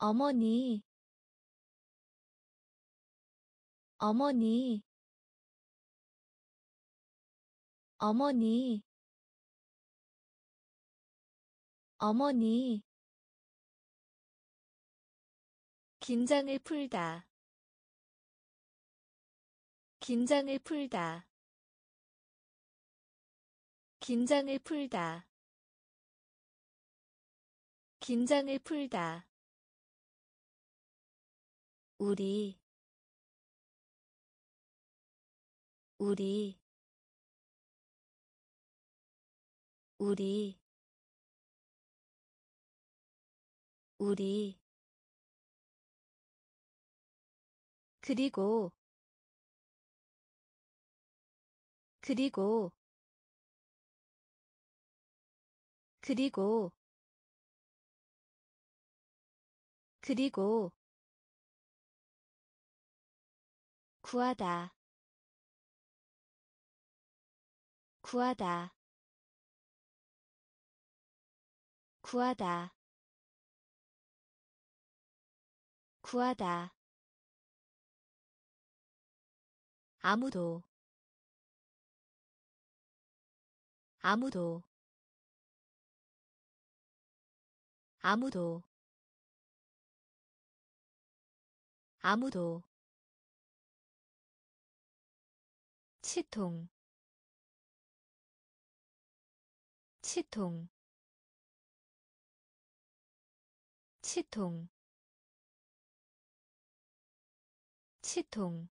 어머니, 어머니, 어머니, 어머니. 긴장을 풀다, 긴장을 풀다, 긴장을 풀다, 긴장을 풀다. 우리, 우리, 우리, 우리. 그리고, 그리고, 그리고, 그리고. 구하다, 구하다, 구하다, 구하다. 아무도, 아무도, 아무도, 아무도. 치통, 치통, 치통, 치통.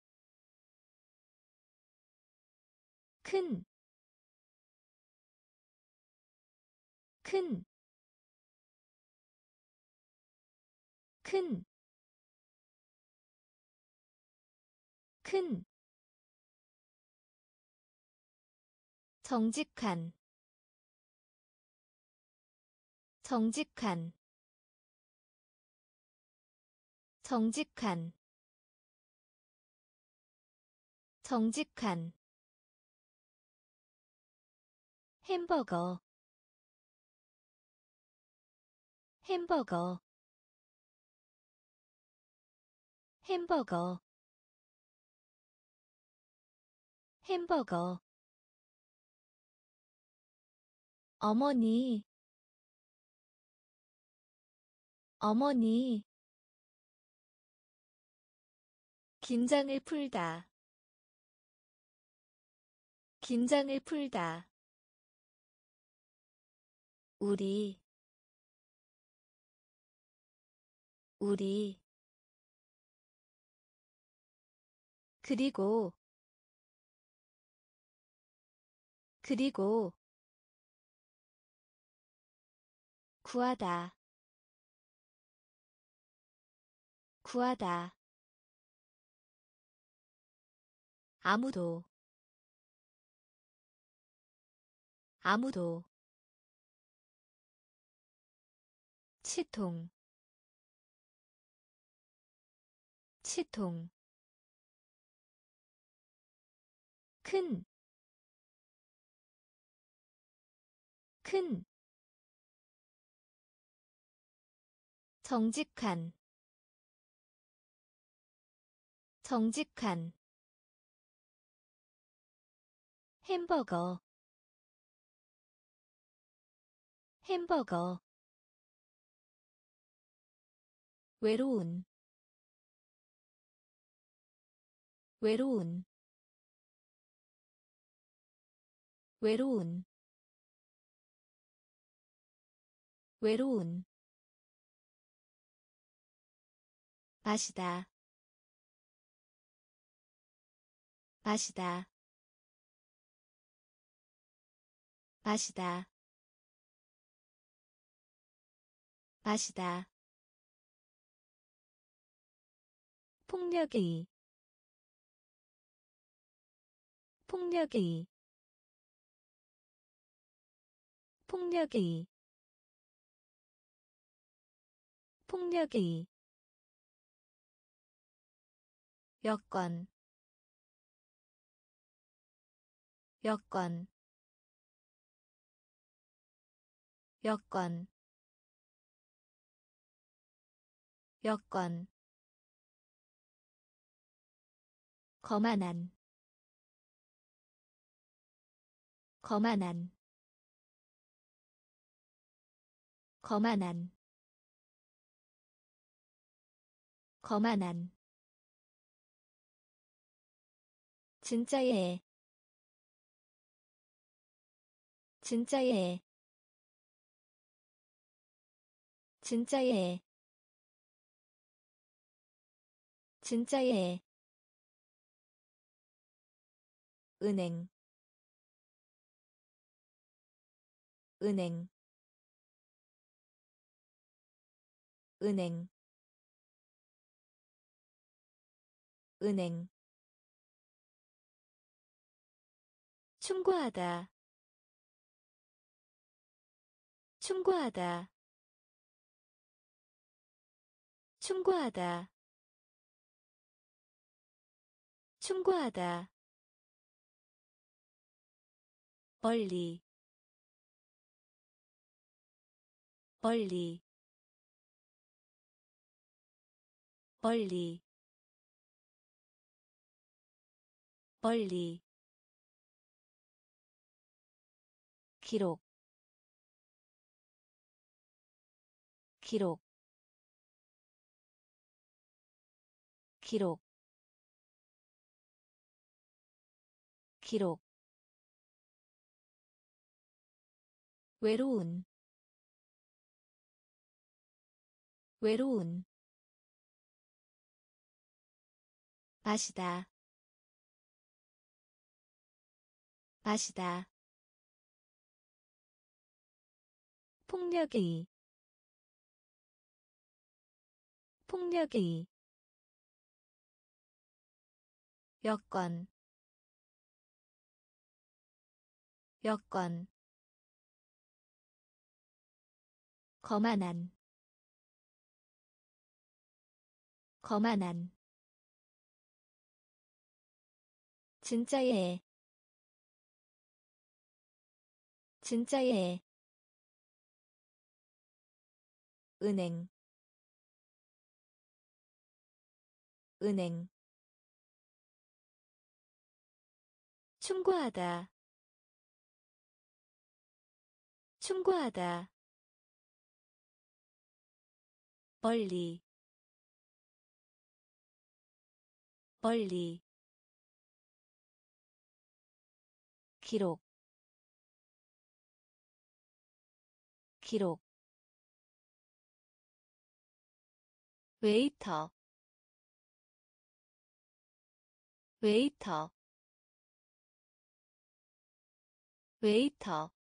큰, 큰, 큰, 큰. 정직한, 정직한, 정직한, 정직한. 햄버거, 햄버거, 햄버거, 햄버거. 어머니, 어머니. 긴장을 풀다, 긴장을 풀다. 우리, 우리. 그리고, 그리고. 구하다, 구하다. 아무도, 아무도. 치통, 치통. 큰, 큰. 정직한, 정직한. 햄버거, 햄버거. 외로운, 외로운, 외로운, 외로운. 마시다, 마시다, 마시다, 마시다. 폭력의, 폭력의, 폭력의, 폭력의. 여권, 여권, 여권, 여건 거만한 거만한 거만한 거만한 진짜예 진짜예 진짜예 진짜예 은행 은행 은행 은행 충고하다 충고하다 충고하다 충고하다 멀리 멀리 멀리 멀리 기록 기록 기록 기록 외로운 외로운 마시다 마시다 폭력의 폭력의 여건 여건 거만한 거만한 진짜예 진짜예 은행 은행 충고하다 충고하다 멀리 멀리 기록 기록 웨이터 웨이터 웨이터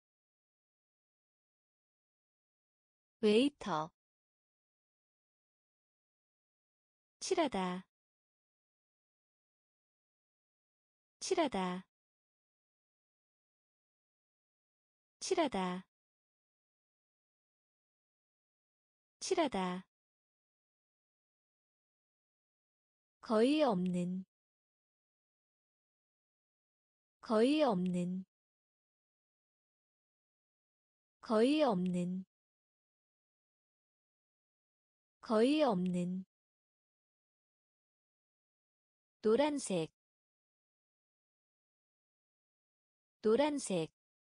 웨이터 칠하다 칠하다 칠하다 칠하다 거의 없는 거의 없는 거의 없는 거의 없는 노란색 노란색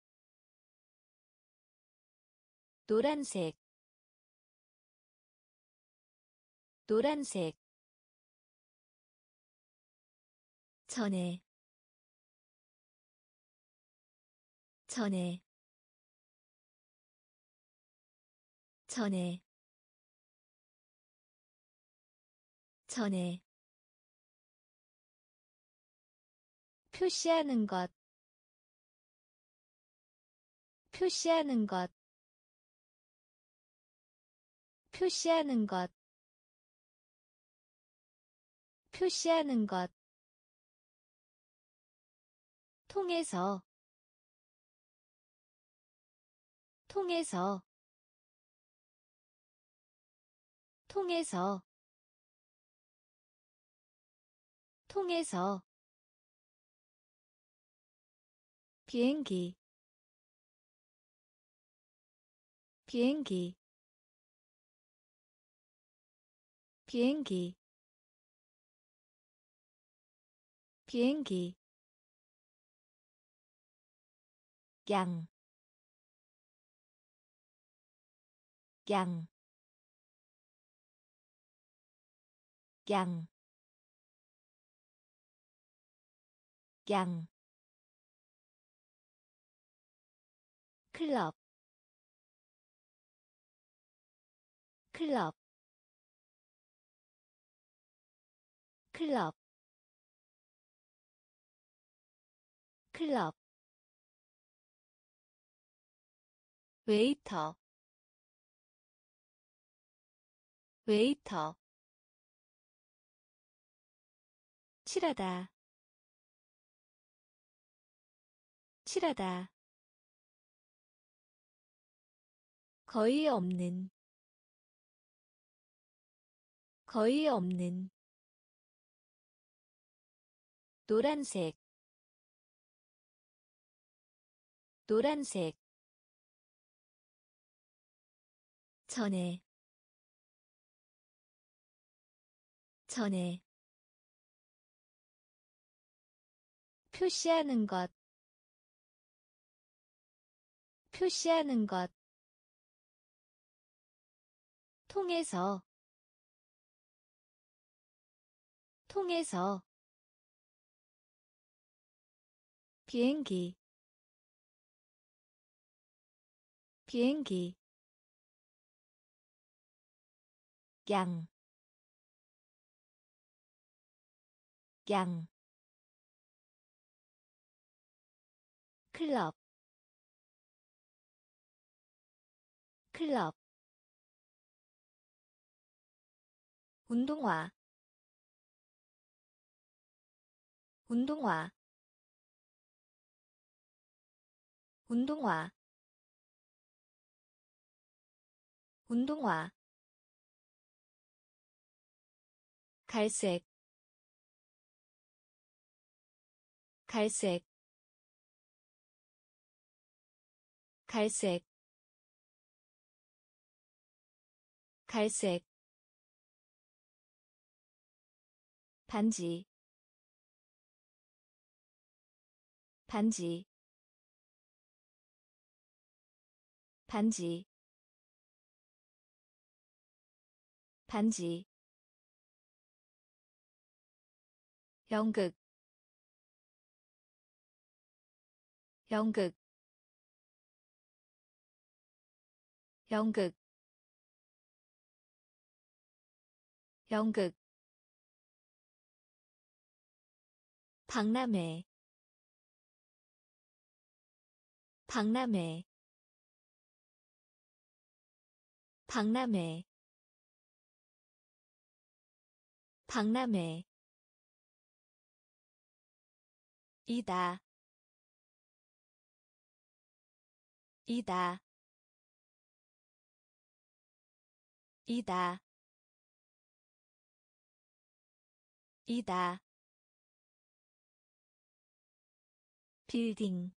노란색 노란색 전에 전에 전에 전에 표시하는 것 표시하는 것 표시하는 것 표시하는 것 통해서 통해서 통해서 통해서 비행기 비행기 비행기 비행기 양, 양, 양, 양, 클럽, 클럽, 클럽, 클럽, 웨이터, 웨이터, 칠하다, 칠하다, 거의 없는, 거의 없는, 노란색, 노란색, 전에, 전에, 표시하는 것, 표시하는 것, 통해서, 통해서, 비행기, 비행기, 양, 양, 클럽, 클럽, 운동화, 운동화, 운동화, 운동화, 갈색, 갈색, 갈색, 갈색, 반지, 반지, 반지, 반지, 연극, 연극, 연극, 연극, 박람회, 박람회, 박람회, 박람회, 이다, 이다, 이다, 이다, 빌딩,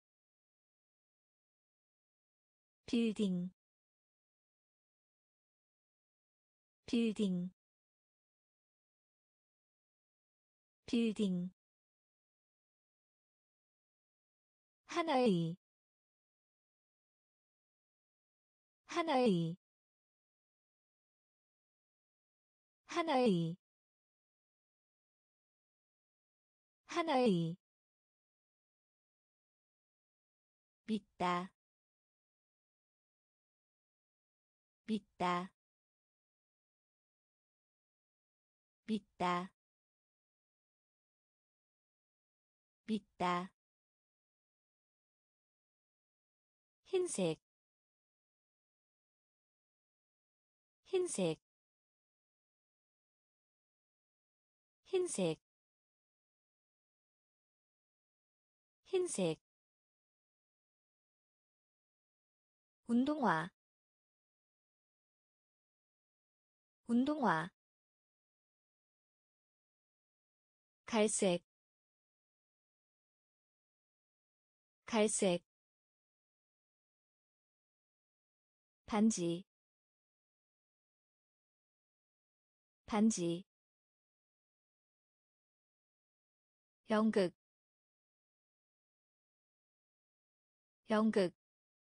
빌딩, 빌딩, 빌딩, 하나의, 하나의, 하나의, 하나의, 믿다, 믿다, 믿다, 믿다, 흰색, 흰색, 흰색, 흰색, 운동화, 운동화, 갈색, 갈색, 반지, 반지 연극 연극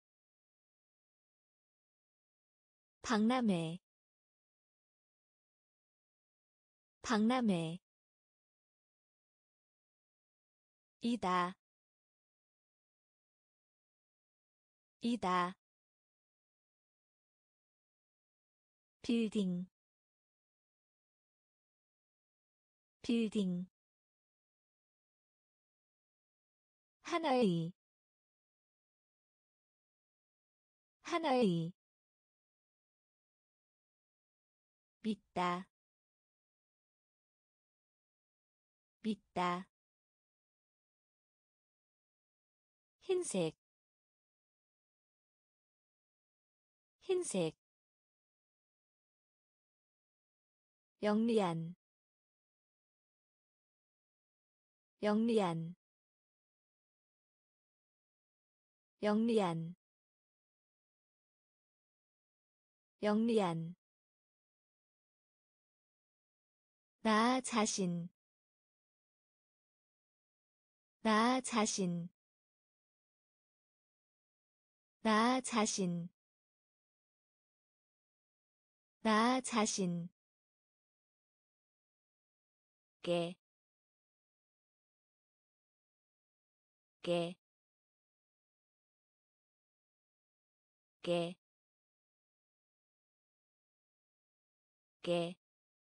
박람회 박람회 이다 이다 빌딩 빌딩 하나의 하나의 믿다 믿다 흰색 흰색 영리한 영리한 영리한 영리한 나 자신 나 자신 나 자신 나 자신 깨 깨 깨 깨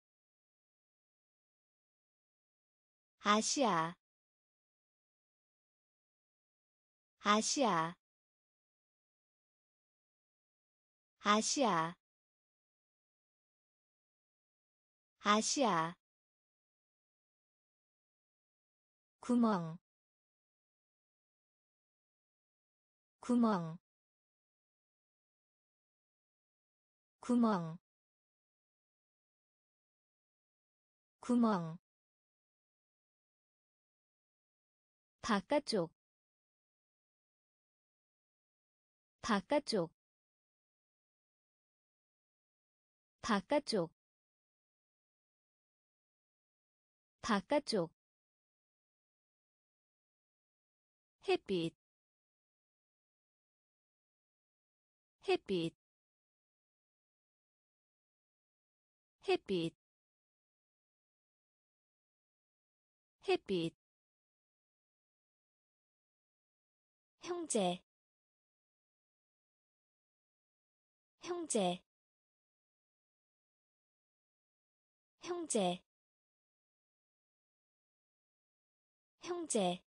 아시아 아시아 아시아 아시아 구멍 구멍 구멍 구멍 바깥쪽 바깥쪽 바깥쪽 바깥쪽 햇빛 햇빛 햇빛 햇빛 형제 형제 형제 형제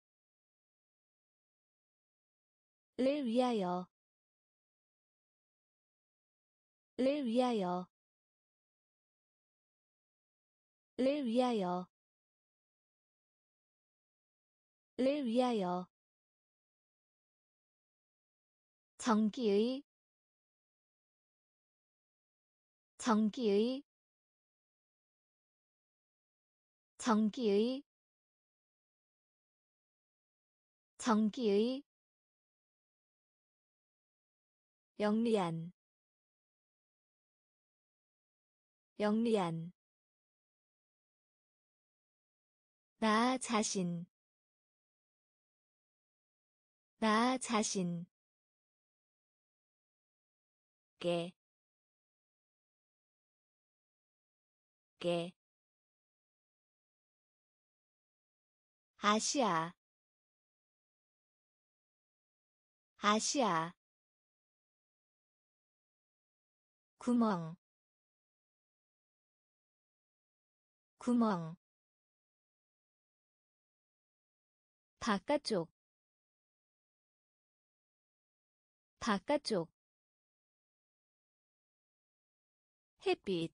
를 위하여 를 위하여 를 위하여 를 위하여 전기의 전기의 전기의 전기의 영리한 영리한 나 자신 나 자신 깨 깨 아시아 아시아 구멍 구멍 바깥쪽 바깥쪽 햇빛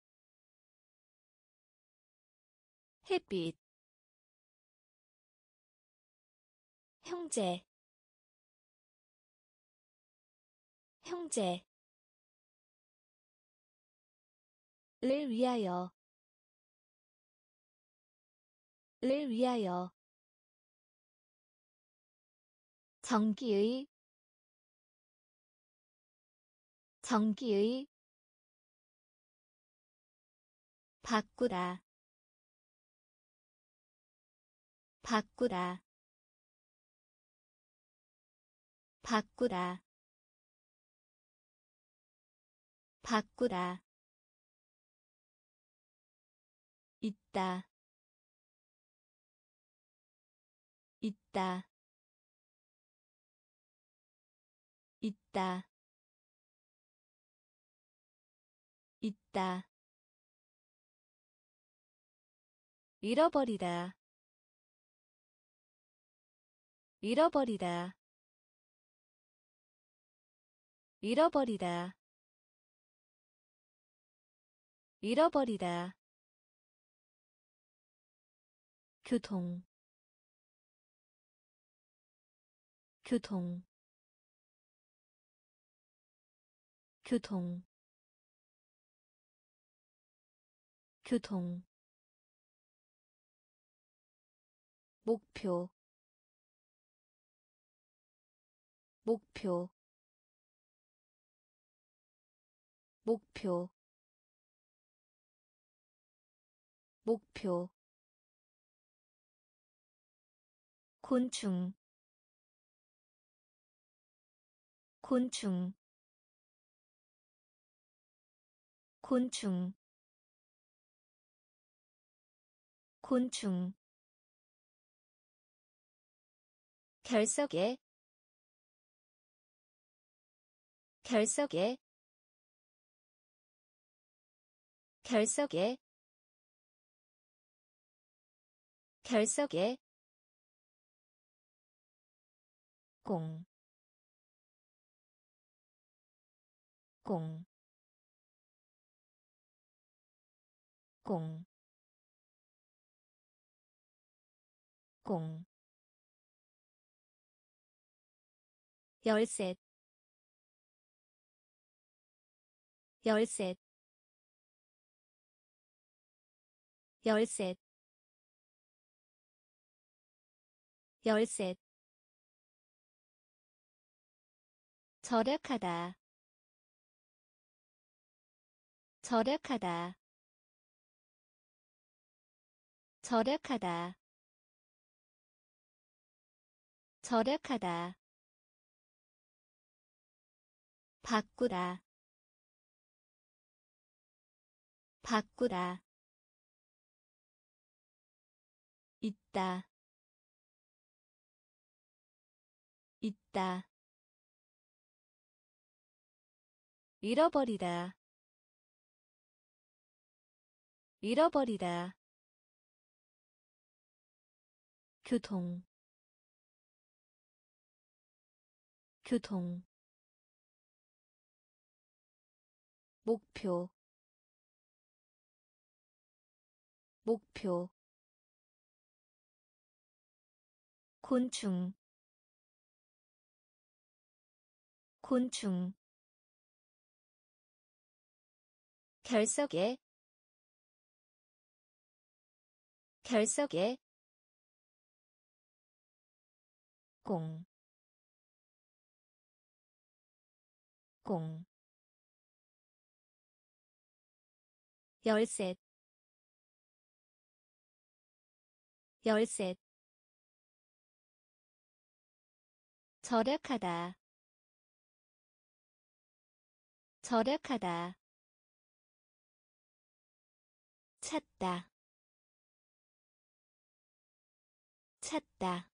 햇빛 형제 형제 를 위하여 를 위하여 전기의 전기의 바꾸다 바꾸다 바꾸다 바꾸다 있다 있다 있다 있다 잃어버리다 잃어버리다 잃어버리다 잃어버리다 교통 교통 교통 교통 목표 목표 목표 목표 곤충 곤충 곤충 곤충 결석에 결석에 결석에 결석에 공, 공, 공, 공, 열셋, 열셋, 열셋, 열셋, 절약하다, 절약하다, 절약하다, 절약하다, 바꾸다, 바꾸다, 있다, 있다, 잃어버리다, 잃어버리다, 교통, 교통, 목표, 목표, 곤충, 곤충, 결석에, 결석에, 공, 공, 열셋, 열셋, 절약하다, 절약하다, 찾다, 찾다,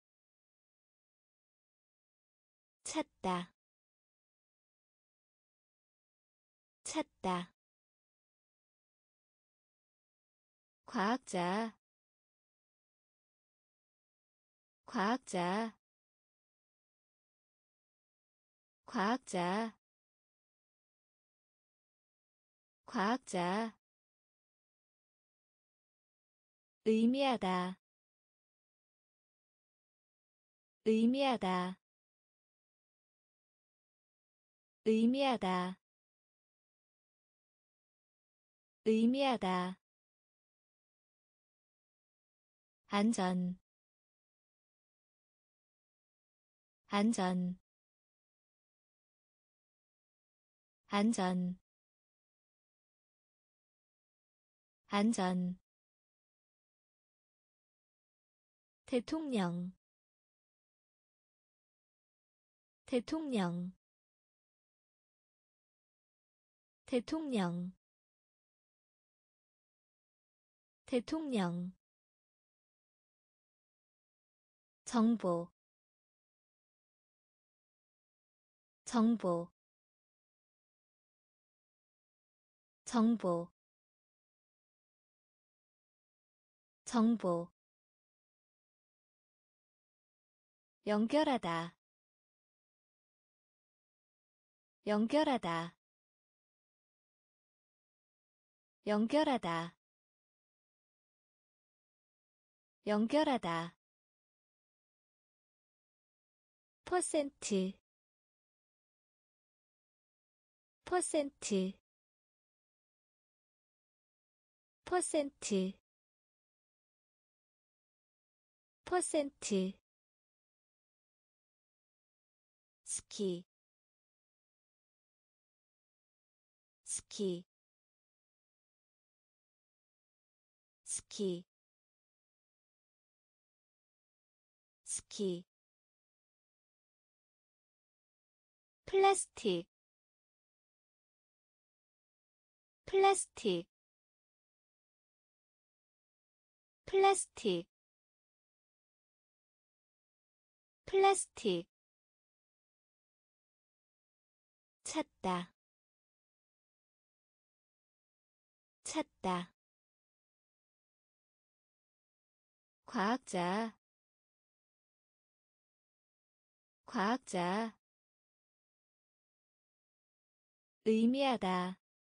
찾다, 찾다, 과학자, 과학자, 과학자, 과학자, 의미하다, 의미하다, 의미하다, 의미하다, 안전, 안전, 안전, 안전 대통령 대통령 대통령 대통령 정보 정보 정보 정보 연결하다 연결하다 연결하다 연결하다 퍼센트 퍼센트 퍼센트 퍼센트 스키 스키 스키 스키 플라스틱 플라스틱 플라스틱 플라스틱 찾다 찾다 과학자 과학자 의미하다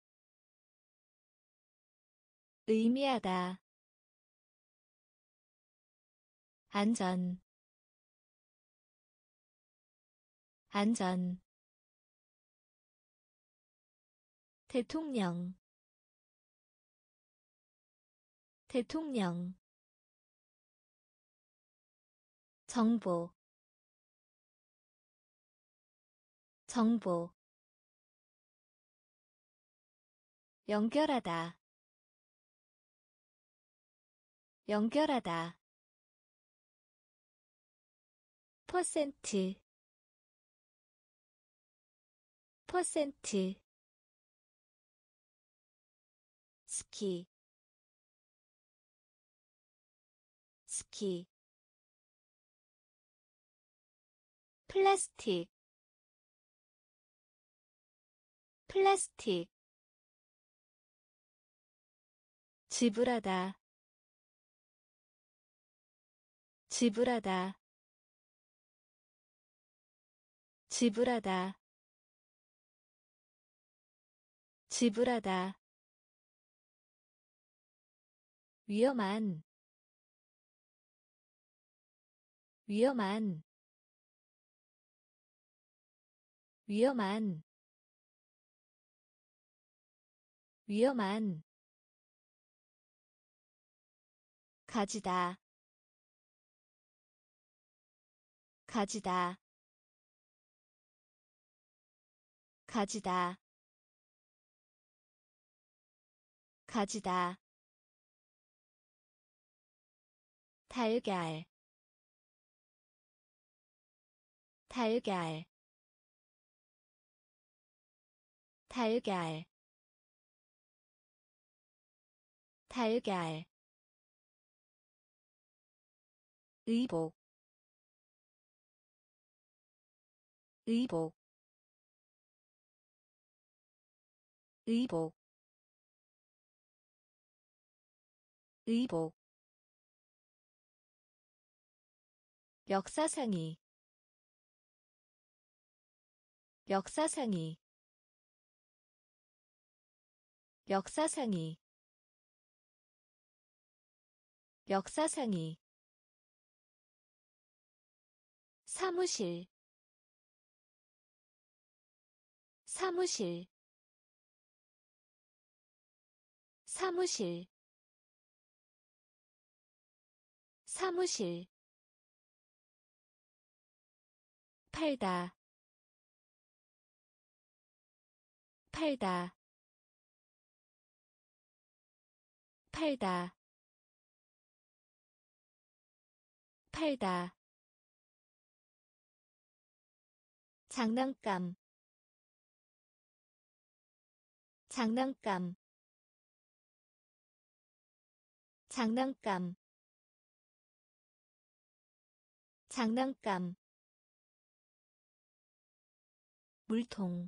의미하다 안전 안전 대통령 대통령 정보 정보 연결하다 연결하다 퍼센트 퍼센트 스키 스키 플라스틱 플라스틱 지불하다 지불하다 지불하다 지불하다 위험한 위험한 위험한 위험한 가지다 가지다 가지다 가지다 달걀 달걀 달걀 달걀 의복 의복 의복 의복 역사상이 역사상이 역사상이 역사상이 사무실 사무실 사무실 사무실 팔다 팔다 팔다 팔다 장난감 장난감 장난감 장난감 물통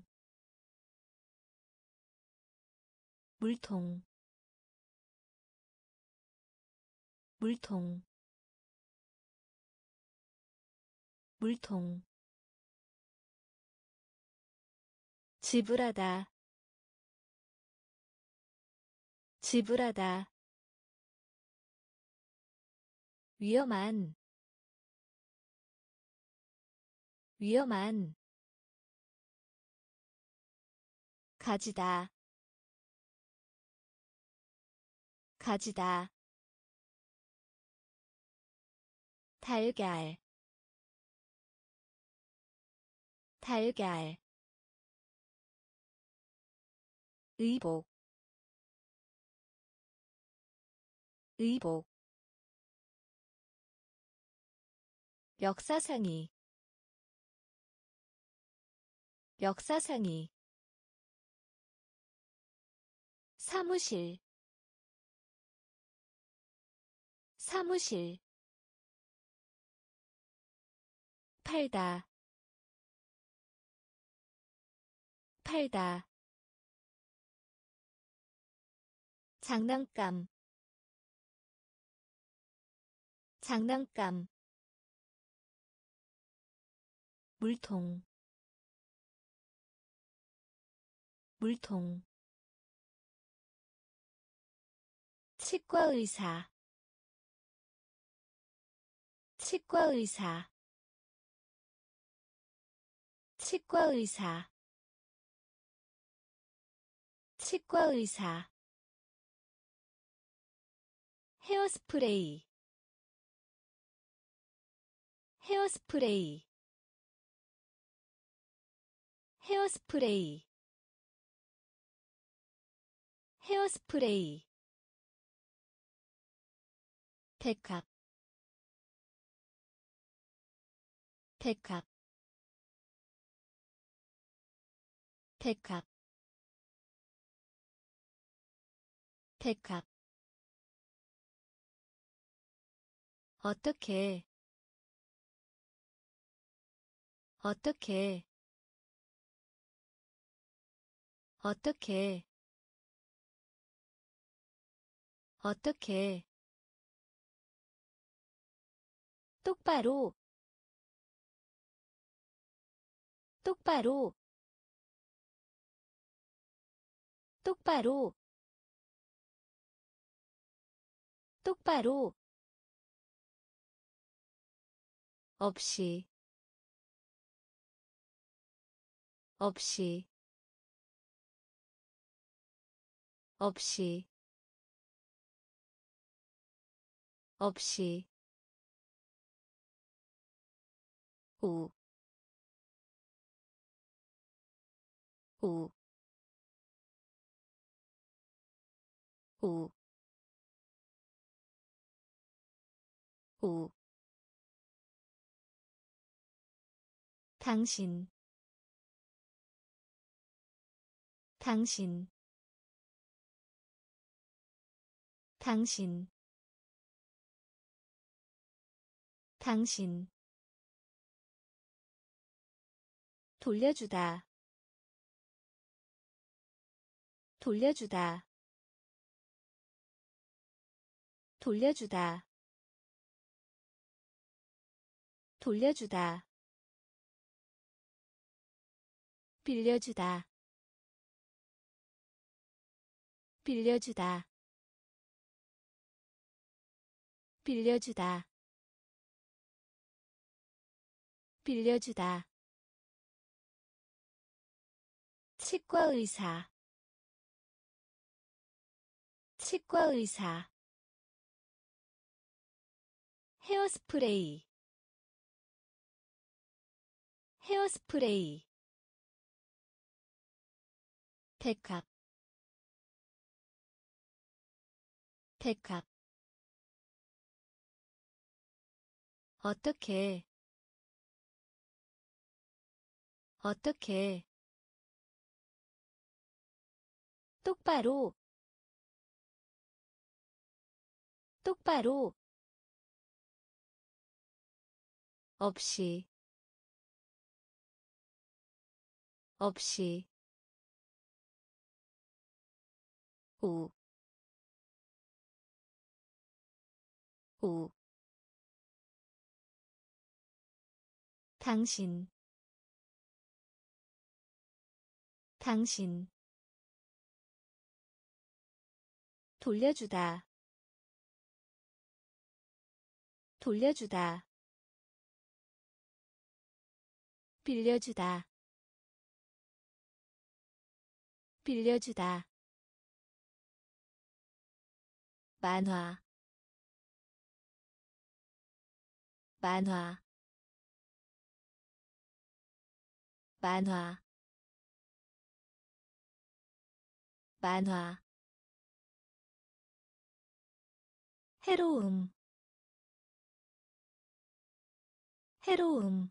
물통 물통 물통 지불하다 지불하다 위험한 위험한 가지다 가지다 달걀 달걀 의복 의복 역사상이 역사상이 사무실 사무실 팔다 팔다 장난감 장난감 물통 물통 치과의사 치과의사 치과의사 치과의사 헤어스프레이 헤어스프레이 헤어스프레이 헤어스프레이 백합 백합 백합 백합 어떻게 어떻게 어떻게 어떻게 똑바로 똑바로 똑바로 똑바로 없이 없이 없이 없이 우, 우, 우, 우. 당신, 당신, 당신, 당신. 돌려주다, 돌려주다, 돌려주다, 돌려주다. 빌려주다, 빌려주다, 빌려주다, 빌려주다. 치과의사, 치과의사. 헤어스프레이, 헤어스프레이. 백합, 백합 어떻게 어떻게 똑바로 똑바로 없이 없이 우, 우, 당신, 당신, 돌려주다, 돌려주다, 빌려주다, 빌려주다, 만화, 만화, 만화, 만화, 해로움, 해로움,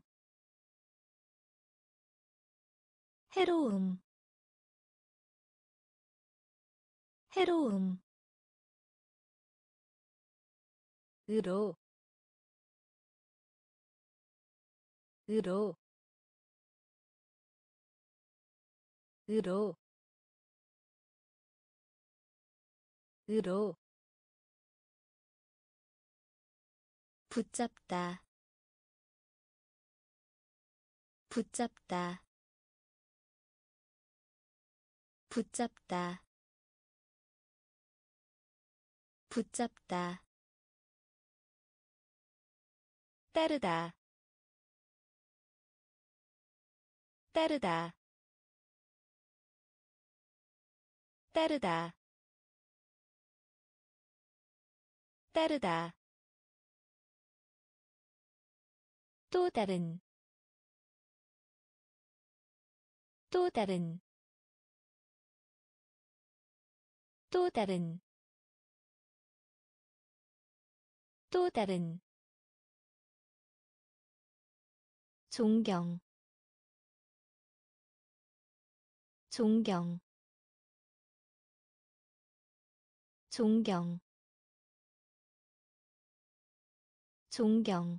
해로움, 해로움, 으로, 으로, 으로, 으로, 붙잡다, 붙잡다, 붙잡다, 붙잡다, 따르다, 따르다, 따르다, 따르다, 또 다른, 또 다른, 또 다른, 또 다른, 존경, 존경, 존경, 존경,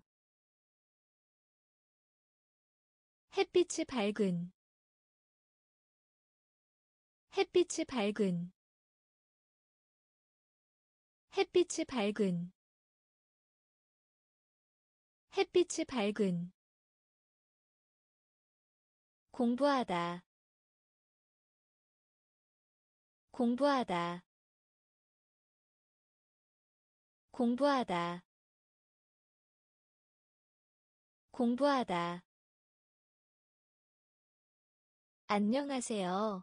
햇빛이 밝은, 햇빛이 밝은, 햇빛이 밝은, 햇빛이 밝은, 공부하다, 공부하다, 공부하다, 공부하다, 안녕하세요,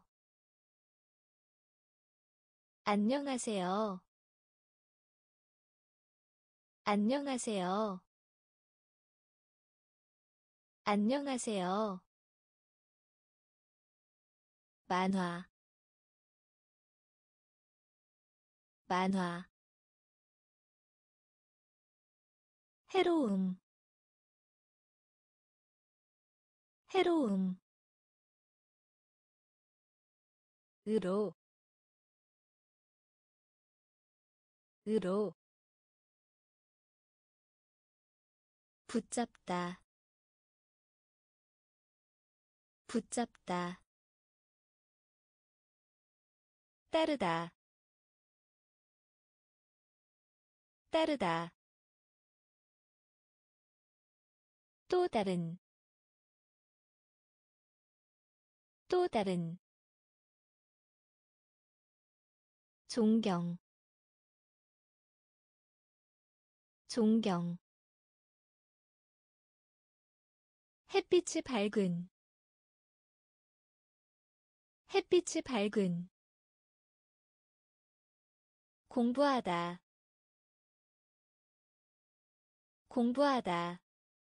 안녕하세요, 안녕하세요, 안녕하세요, 만화, 만화, 해로움, 해로움, 으로, 으로, 붙잡다, 붙잡다, 따르다, 따르다, 또 다른, 또 다른, 존경, 존경, 햇빛이 밝은, 햇빛이 밝은, 공부하다, 공부하다,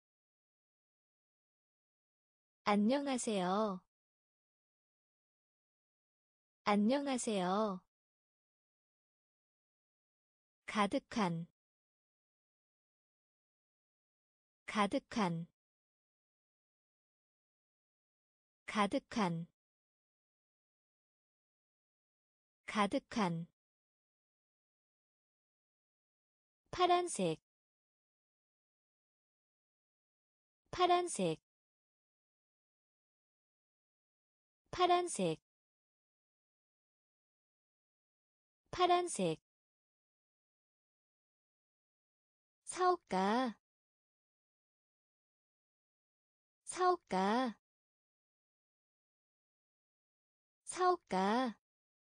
안녕하세요, 안녕하세요, 가득한 가득한 가득한 가득한 파란색 파란색 파란색 파란색 사업가 사업가 사업가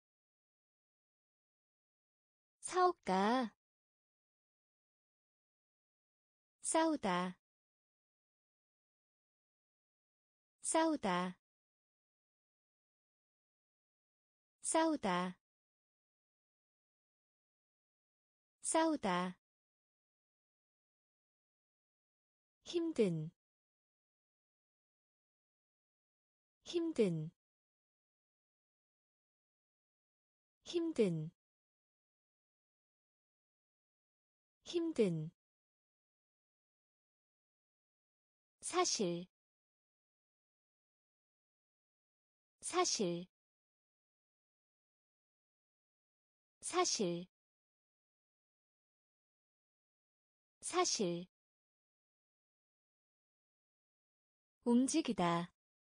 사업가 싸우다 싸우다 싸우다 싸우다 힘든 힘든 힘든 힘든 사실 사실 사실 사실 움직이다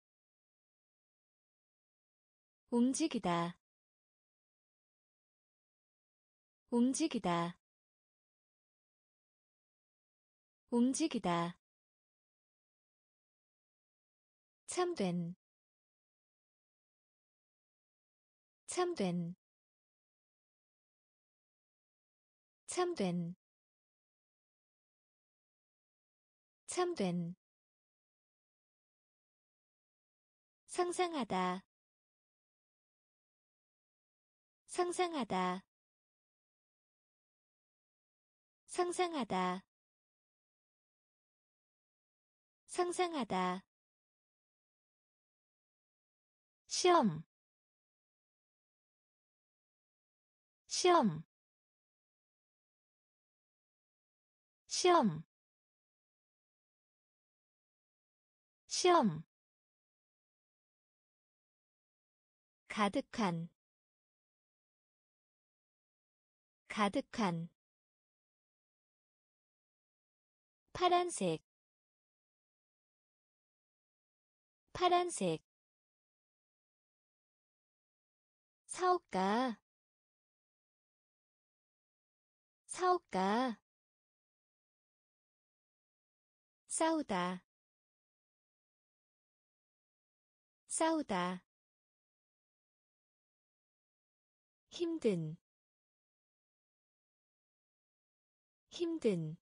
움직이다 움직이다 움직이다 참된 참된 참된 참된 상상하다 상상하다 상상하다 상상하다 시험 시험 시험 시험 가득한 가득한 파란색 파란색 사업가 사업가 싸우다 싸우다 힘든 힘든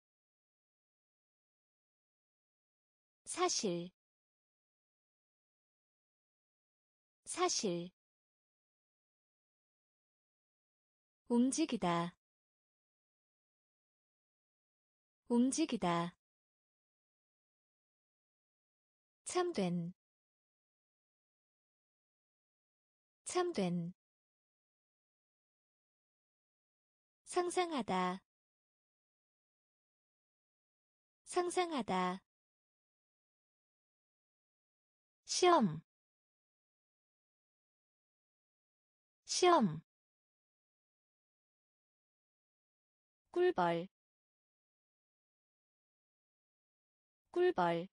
사실 사실 움직이다 움직이다 참된 참된 상상하다 상상하다 시험 시험 꿀벌 꿀벌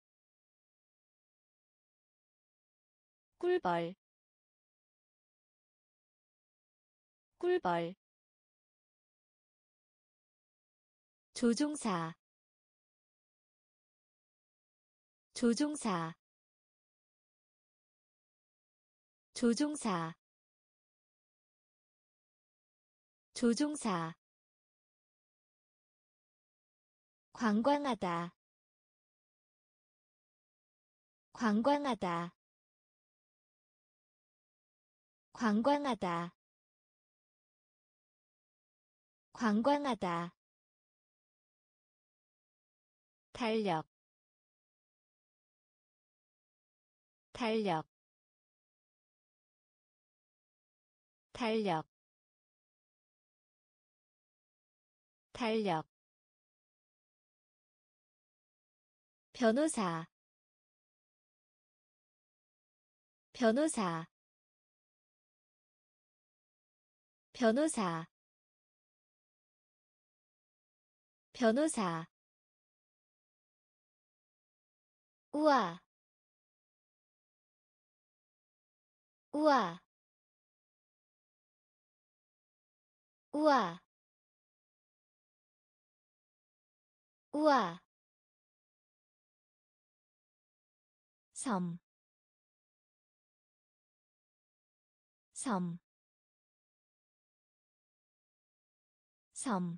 꿀벌 꿀벌 조종사 조종사 조종사 조종사 관광하다 관광하다 관광하다 관광하다 달력 달력 달력 달력 변호사 변호사 변호사 변호사 우와 우와 우와 우와 섬, 섬, 섬,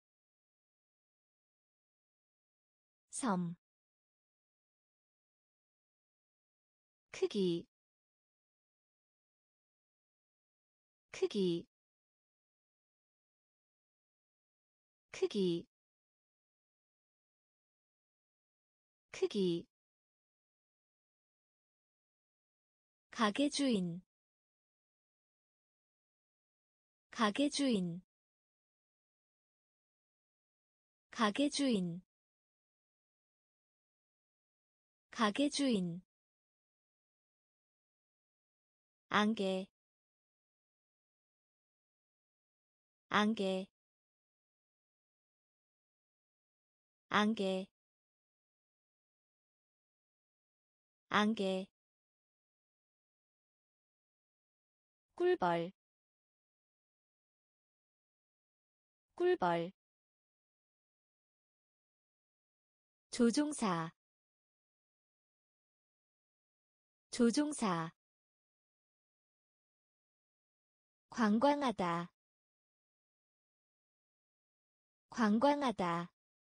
섬. 크기, 크기, 크기, 크기. 가게 주인, 가게 주인, 가게 주인, 가게 주인. 안개, 안개, 안개, 안개. 꿀벌, 꿀벌. 조종사, 조종사. 관광하다, 관광하다.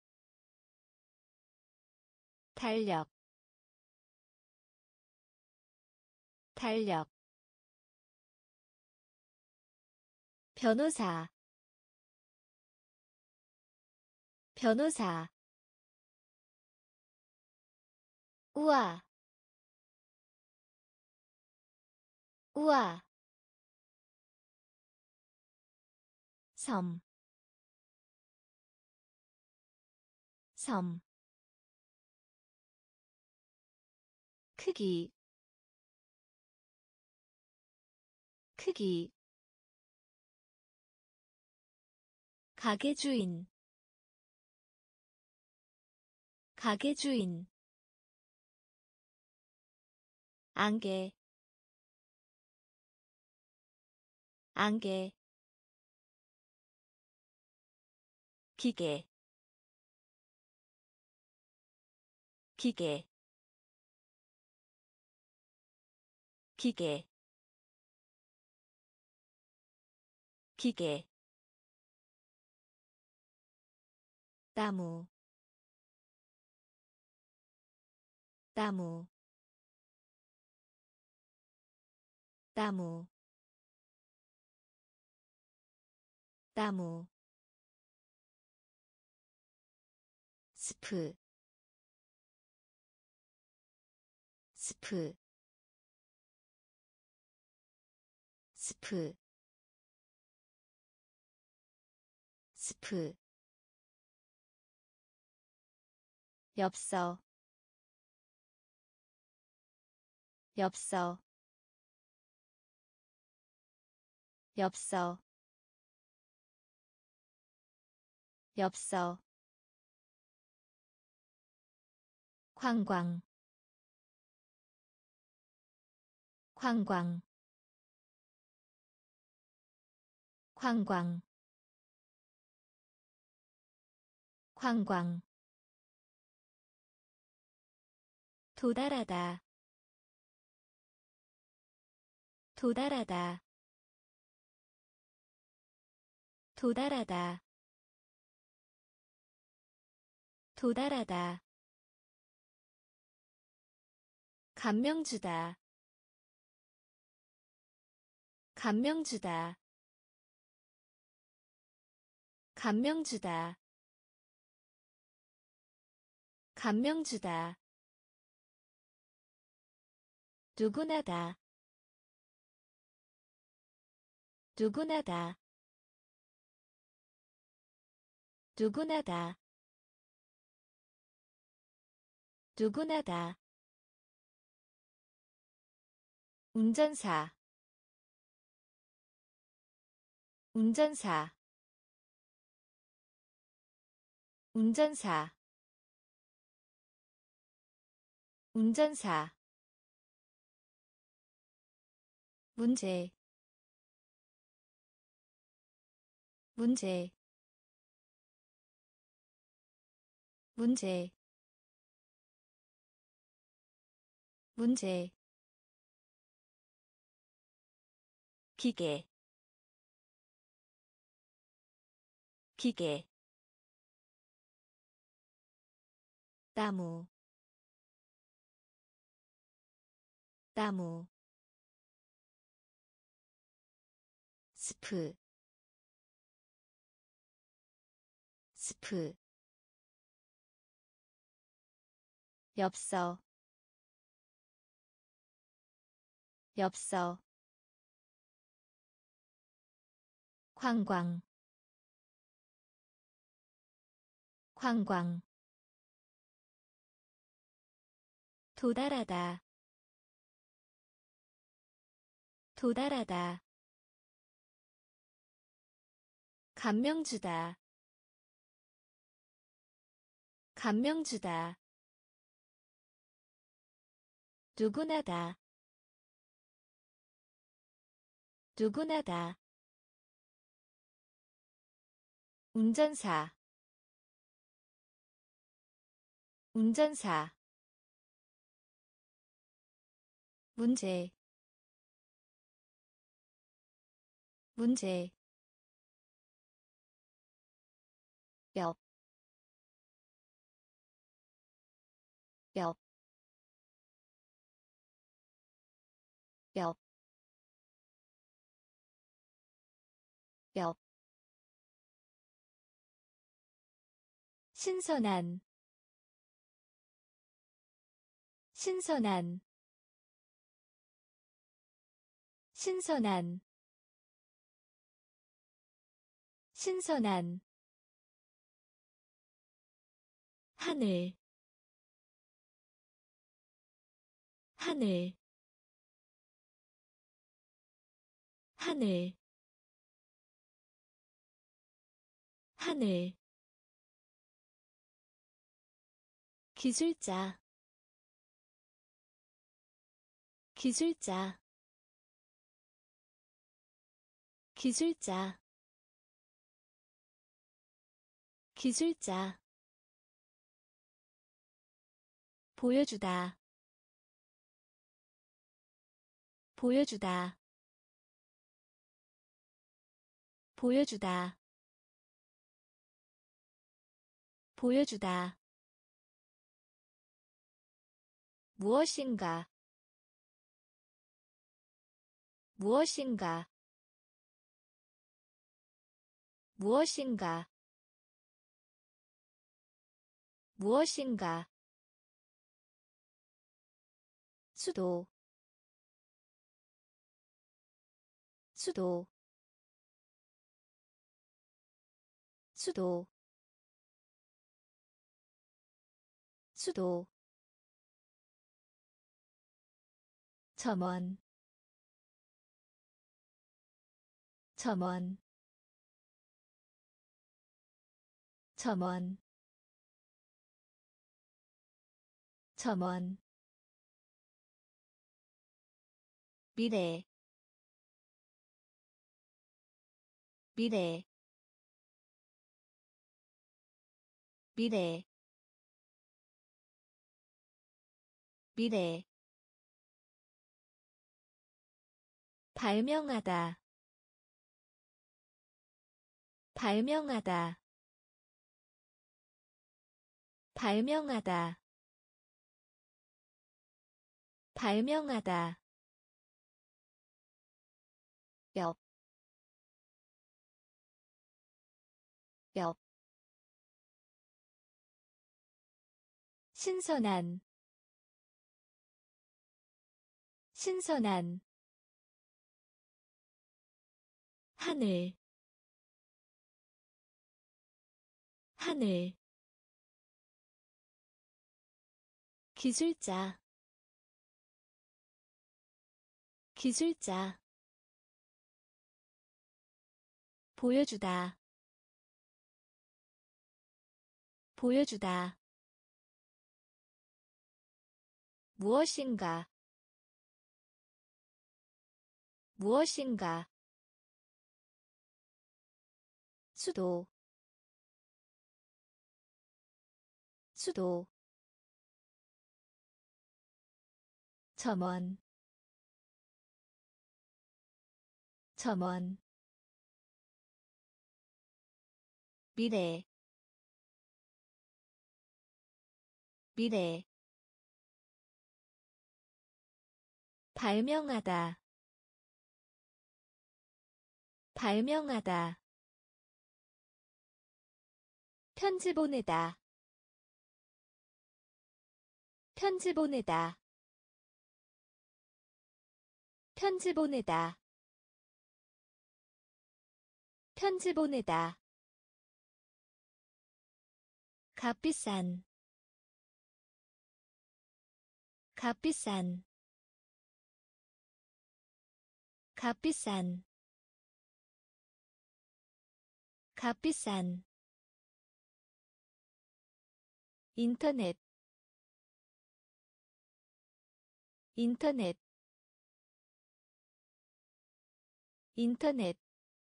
달력, 달력. 변호사, 변호사. 우와, 우와. 섬, 섬. 크기, 크기. 가게 주인, 가게 주인. 안개, 안개. 기계, 기계, 기계, 기계. 나무, 나무, 나무, 나무. 스프, 스프, 스프, 스프. 엽서, 엽서, 엽서, 엽서. 관광, 관광, 관광, 관광. 도달하다, 도달하다, 도달하다, 도달하다. 감명 주다, 감명 주다, 감명 주다, 감명 주다. 누구나다, 누구나다, 누구나다. 누구나다. 운전사. 운전사. 운전사. 운전사. 문제. 문제. 문제. 문제. 기계. 기계. 나무. 나무. 스프. 스프. 엽서. 엽서. 관광. 관광. 도달하다. 도달하다. 감명 주다. 감명 주다. 누구나다. 누구나다. 운전사. 운전사. 문제. 문제. 엽. 엽. 엽. 엽. 신선한. 신선한. 신선한. 신선한. 하늘. 하늘. 하늘. 하늘. 기술자. 기술자. 기술자. 기술자. 보여주다. 보여주다. 보여주다. 보여주다. 무엇인가. 무엇인가. 무엇인가. 무엇인가. 수도. 수도. 수도. 수도. 점원. 점원. 점원. 점원. 미래. 미래. 미래. 미래. 발명하다. 발명하다. 발명하다. 발명하다. 엽. 엽. 신선한. 신선한. 하늘. 하늘 기술자 기술자 보여주다 보여주다 무엇인가 무엇인가 수도 수도 점원 점원 미래 미래 발명하다 발명하다 편지 보내다 편지 보내다 편지 보내다 편지 보내다 값비싼 값비싼 값비싼 값비싼 인터넷 인터넷 인터넷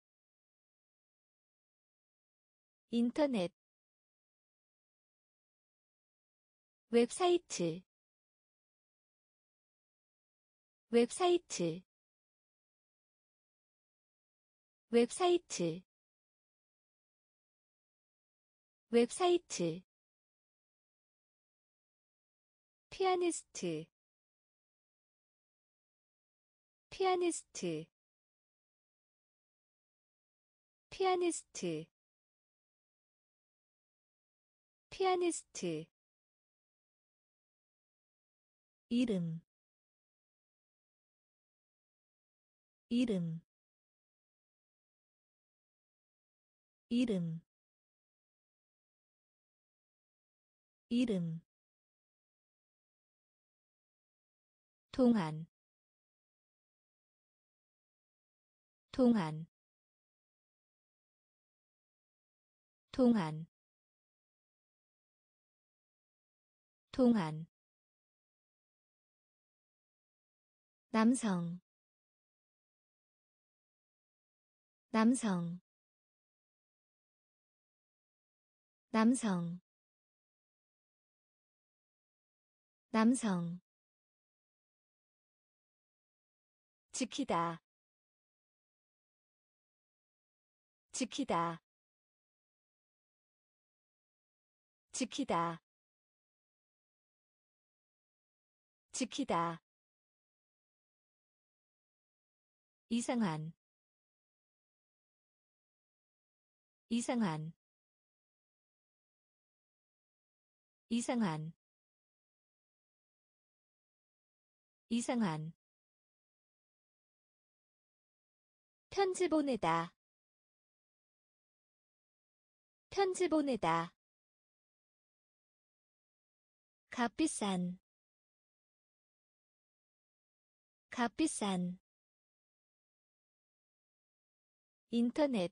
인터넷 웹사이트 웹사이트 웹사이트 웹사이트 피아니스트 피아니스트 피아니스트 피아니스트 이름 이름 이름 이름 동안 동안 동안 동안 남성 남성 남성 남성 지키다 지키다 지키다 지키다 이상한 이상한 이상한 이상한 편지 보내다 편지 보내다 값비싼 값비싼 인터넷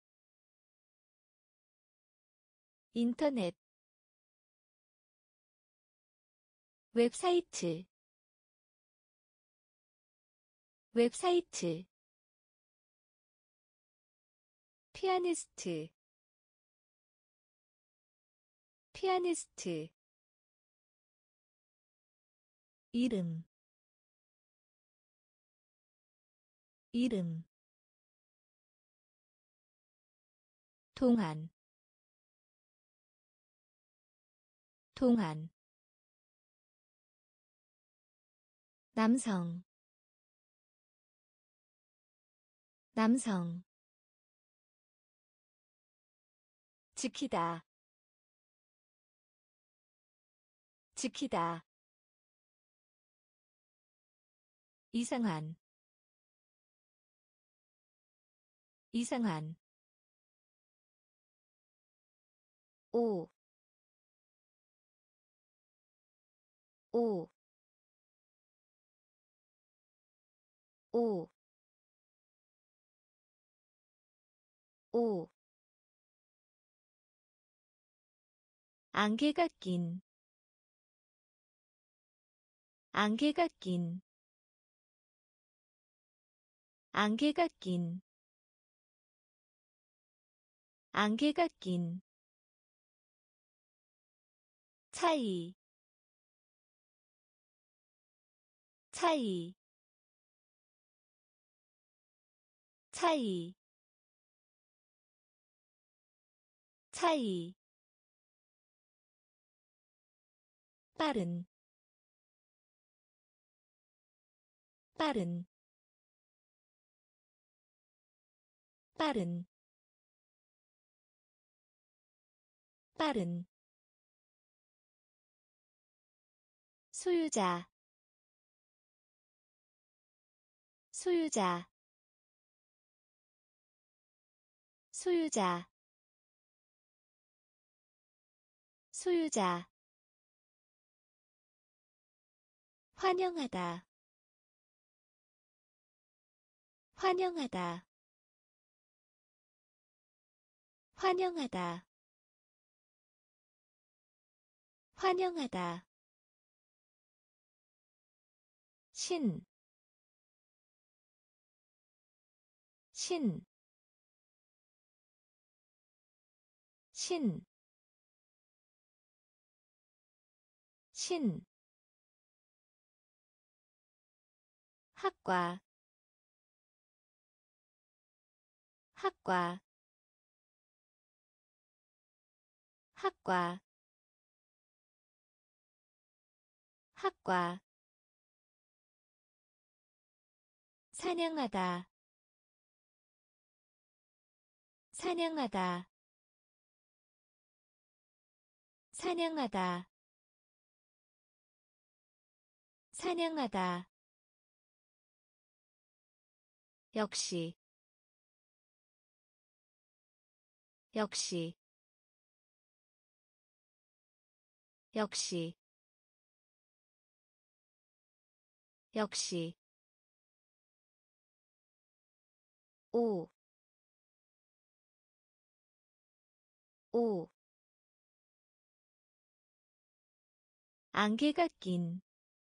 인터넷 웹사이트 웹사이트 피아니스트 피아니스트 이름 이름 동안 동안 남성 남성 지키다 지키다 이상한 이상한 오, 오, 오, 오. 안개가 낀, 안개가 낀, 안개가 낀, 안개가 낀. 차이, 차이, 차이, 차이. 빠른, 빠른, 빠른, 빠른. 소유자, 소유자, 소유자, 소유자. 환영하다, 환영하다, 환영하다, 환영하다. 신, 신, 신, 신. 학과, 학과, 학과, 학과. 사냥하다, 사냥하다, 사냥하다, 사냥하다. 역시, 역시, 역시, 역시. 오, 오. 안개가 낀,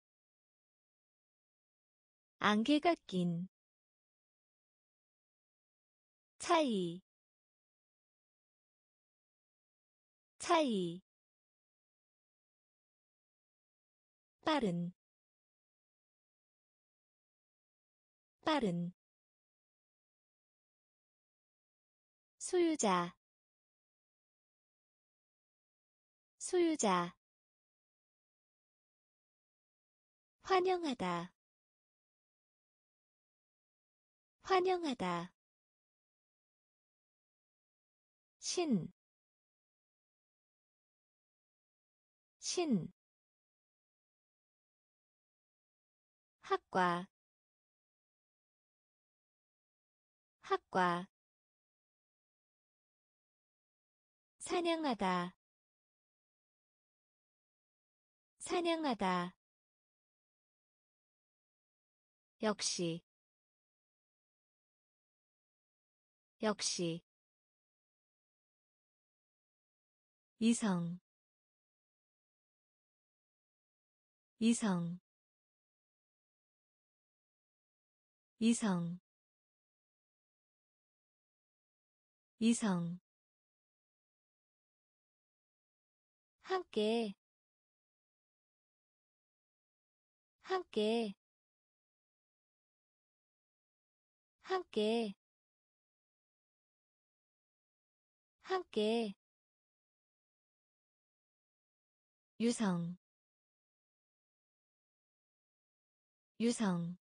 안개가 낀. 차이, 차이. 빠른, 빠른. 소유자, 소유자. 환영하다, 환영하다. 신, 신. 학과, 학과. 사냥하다, 사냥하다. 역시, 역시. 이성, 이성, 이성, 이성. 함께, 함께, 함께, 함께. 유성, 유성,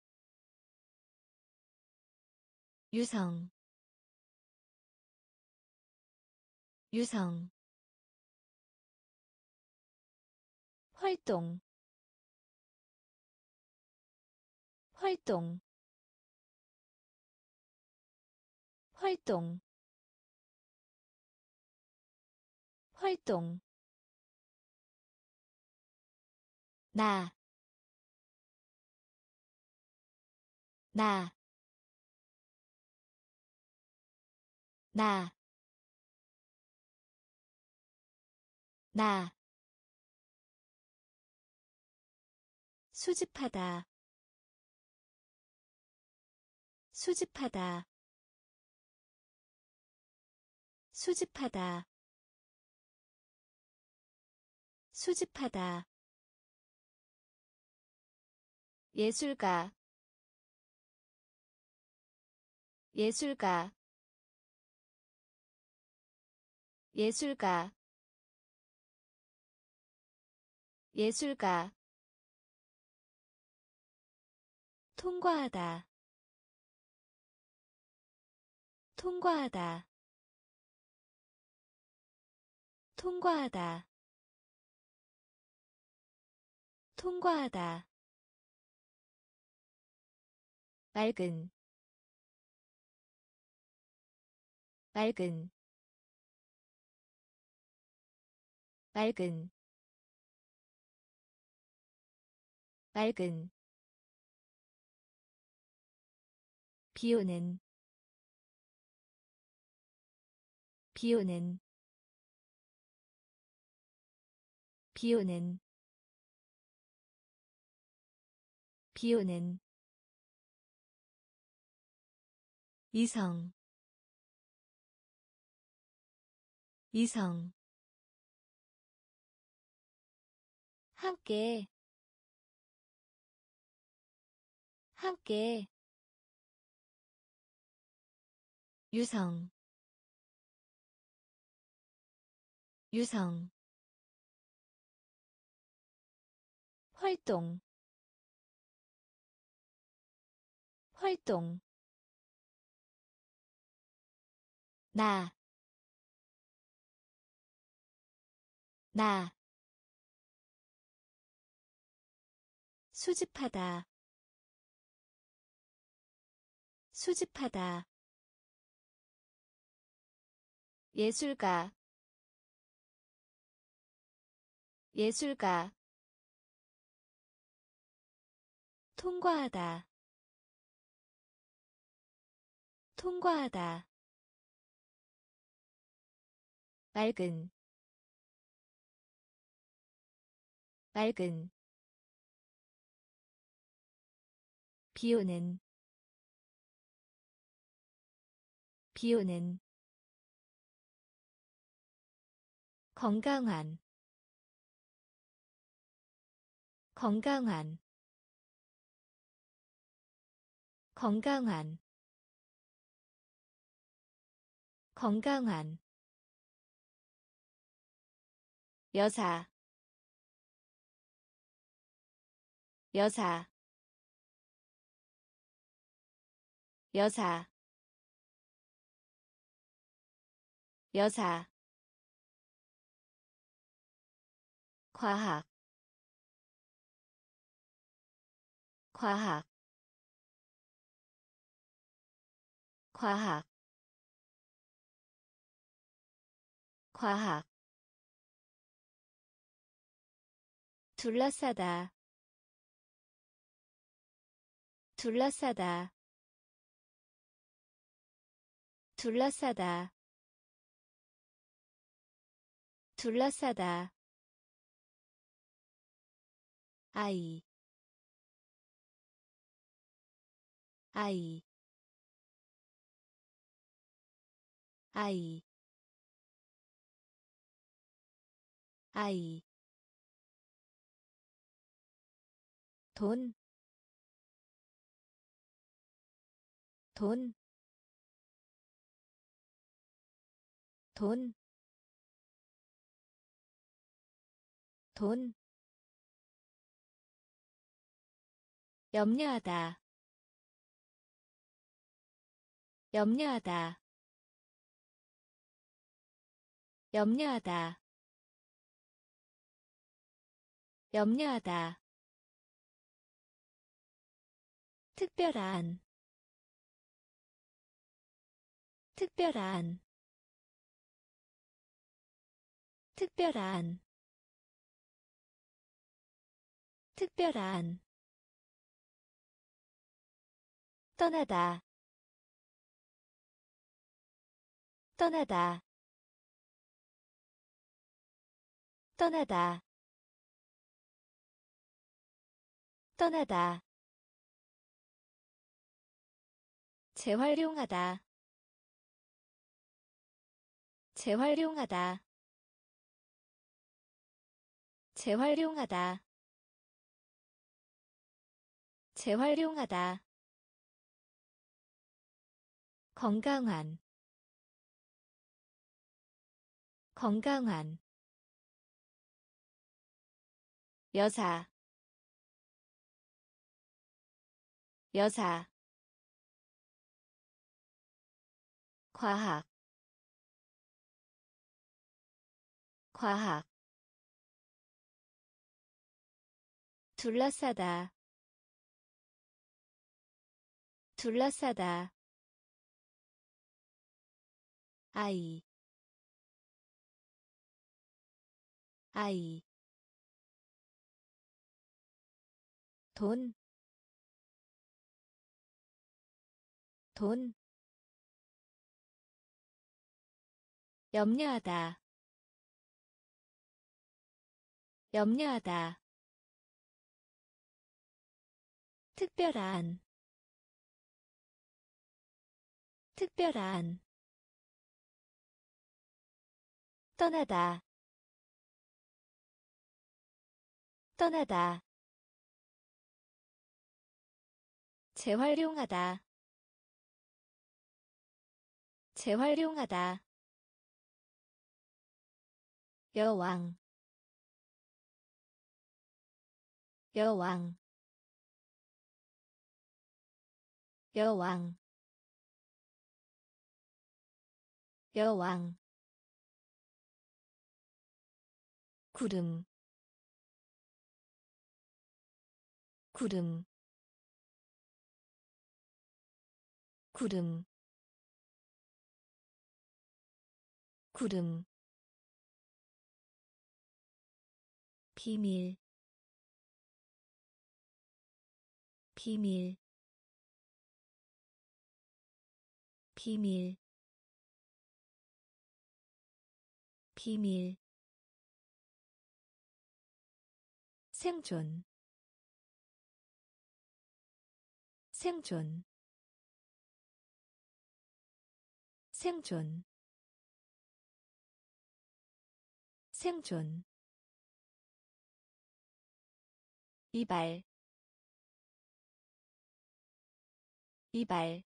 유성, 유성. 활동, 활동, 활동. 활동 나, 나, 나, 나 수집하다 수집하다 수집하다 수집하다 예술가 예술가 예술가 예술가 통과하다 통과하다 통과하다 통과하다 맑은 맑은 맑은 맑은 비오는 비오는 비오는 비오는 이성 이성 함께 함께 유성 유성 활동 활동 나, 나 수집하다 수집하다 예술가 예술가 통과하다 통과하다 맑은 맑은 비오는 비오는 건강한 건강한 건강한 건강한 여사 여사 여사 여사 과학 과학 과학 과학 둘러싸다 둘러싸다 둘러싸다 둘러싸다 아이 아이 아이 아이 돈, 돈, 돈, 돈, 염려하다, 염려하다, 염려하다, 염려하다, 특별한, 특별한, 특별한 특별한 떠나다 떠나다 떠나다 떠나다 재활용하다 재활용하다 재활용하다 재활용하다 건강한 건강한 여사 여사 과학 과학 둘러싸다 둘러싸다 아이 아이 돈, 돈, 염려하다, 염려하다, 특별한, 특별한, 떠나다, 떠나다, 재활용하다, 재활용하다, 여왕, 여왕, 여왕, 여왕, 구름, 구름, 구름, 구름, 비밀, 비밀, 비밀, 비밀, 생존, 생존, 생존, 생존, 이발, 이발,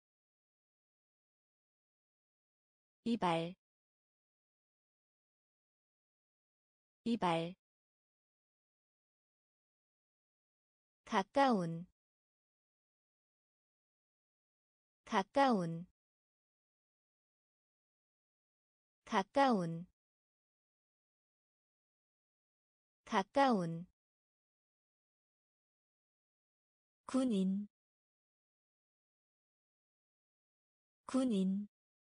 이발, 이발, 가까운, 가까운, 가까운, 가까운, 군인, 군인,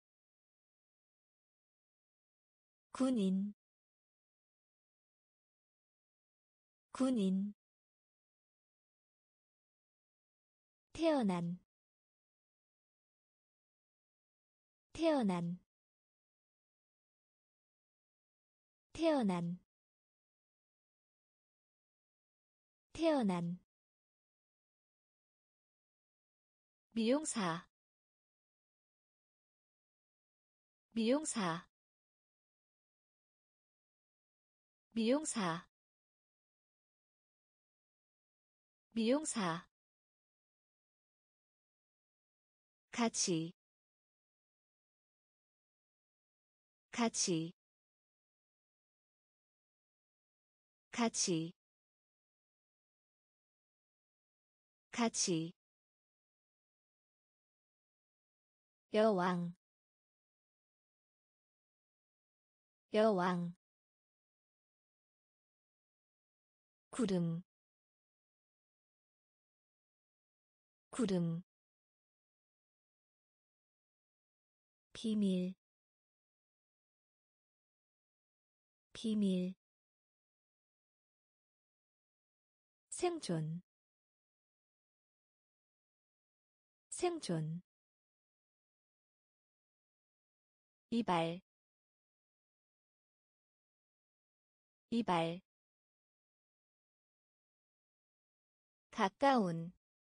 군인, 군인, 태어난, 태어난, 태어난, 태어난, 미용사, 미용사, 미용사, 미용사, 같이, 같이, 같이, 같이, 여왕, 여왕, 구름, 구름, 비밀, 비밀 생존 생존 이발 이발 가까운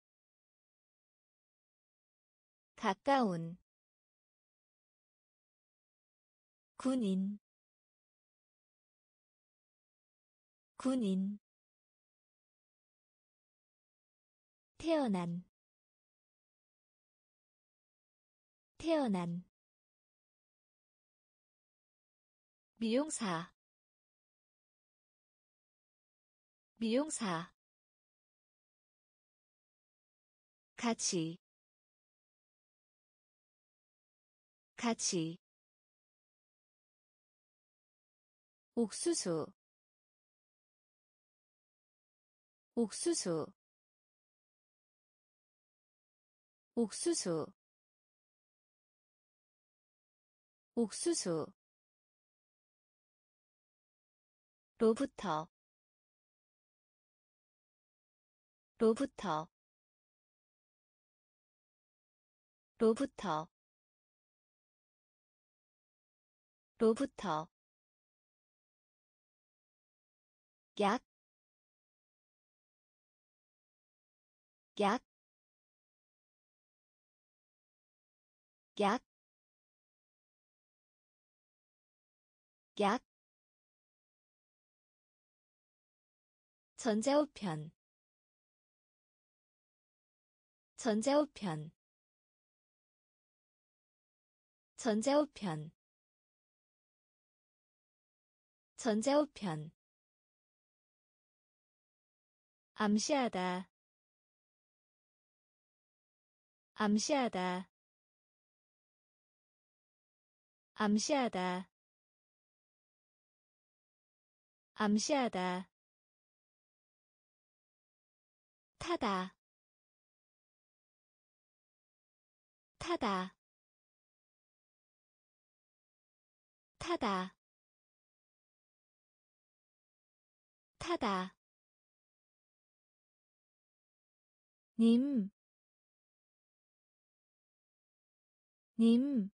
가까운 군인 군인 태어난 태어난 미용사 미용사 같이 같이 옥수수 옥수수 옥수수 옥수수 로부터 로부터 로부터 로부터 약, 약, 약, 약, 전자우편, 전자우편, 전자우편, 전자우편, 암시하다, 암시하다, 암시하다, 암시하다, 타다, 타다, 타다, 타다, 님, 님,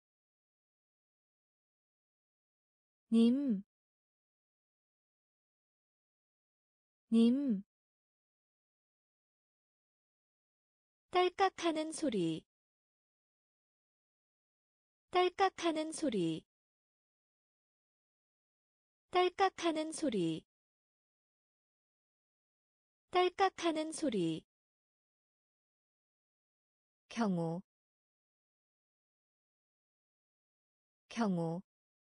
님, 님, 딸깍하는 소리, 딸깍하는 소리, 딸깍하는 소리, 딸깍하는 소리, 경우, 경우,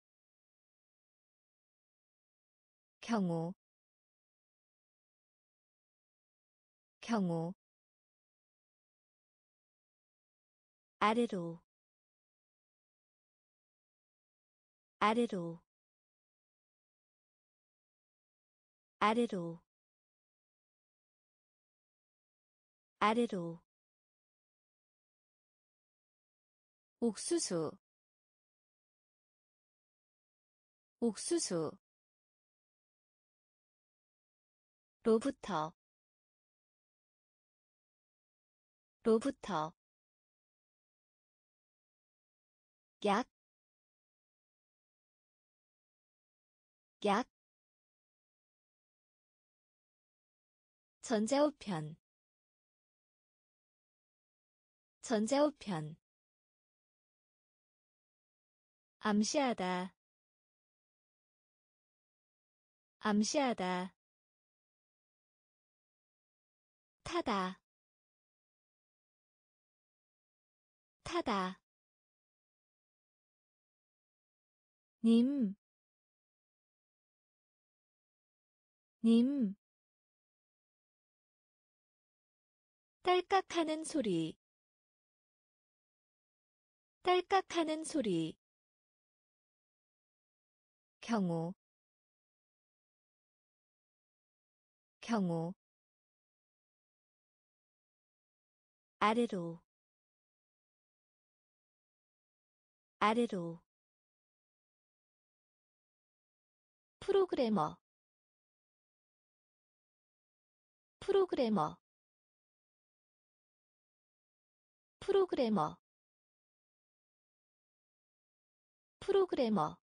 경우, 경우, 아래로, 아래로, 아래로, 아래로, 옥수수, 옥수수, 로부터, 로부터, 약, 약, 전자우편, 전자우편, 암시하다, 암시하다, 타다, 타다, 님, 님, 딸깍하는 소리, 딸깍하는 소리, 경우, 경우, 아래로, 아래로, 프로그래머 프로그래머 프로그래머 프로그래머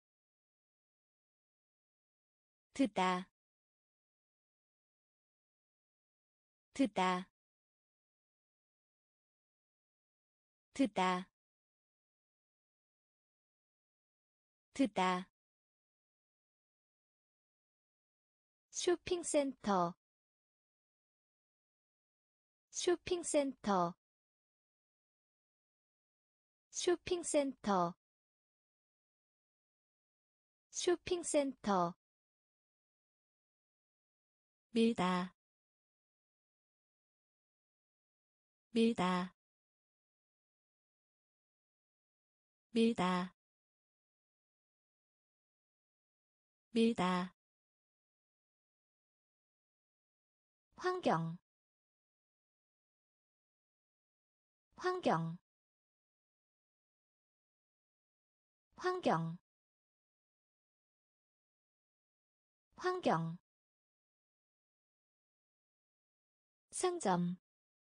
듣다 듣다 듣다 듣다 쇼핑센터 쇼핑센터 쇼핑센터 쇼핑센터 밀다 밀다 밀다 밀다 환경 환경 환경 환경 상점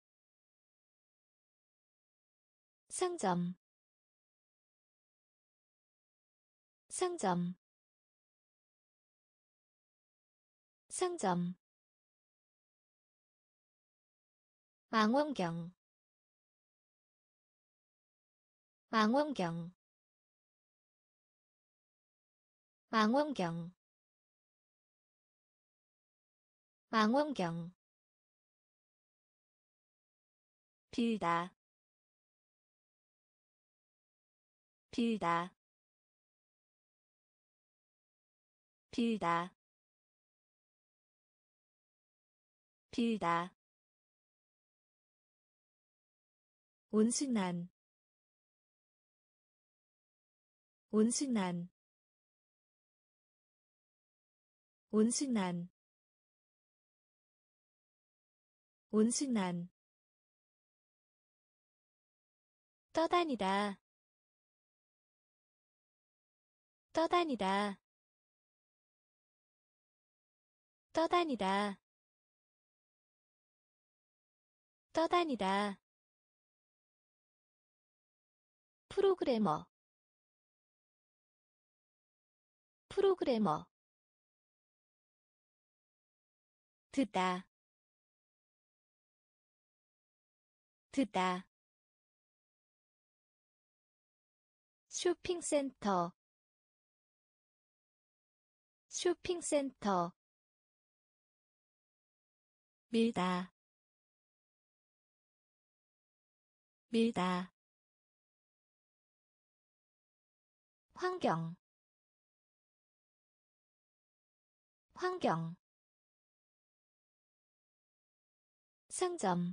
상점 상점 상점 망원경 망원경 망원경 망원경 빌다 빌다 빌다 빌다 온순한 온순한 온순한 온순한 떠다니다 떠다니다 떠다니다 떠다니다 프로그래머 프로그래머 듣다 듣다 쇼핑센터 쇼핑센터 밀다 밀다 환경 환경 상점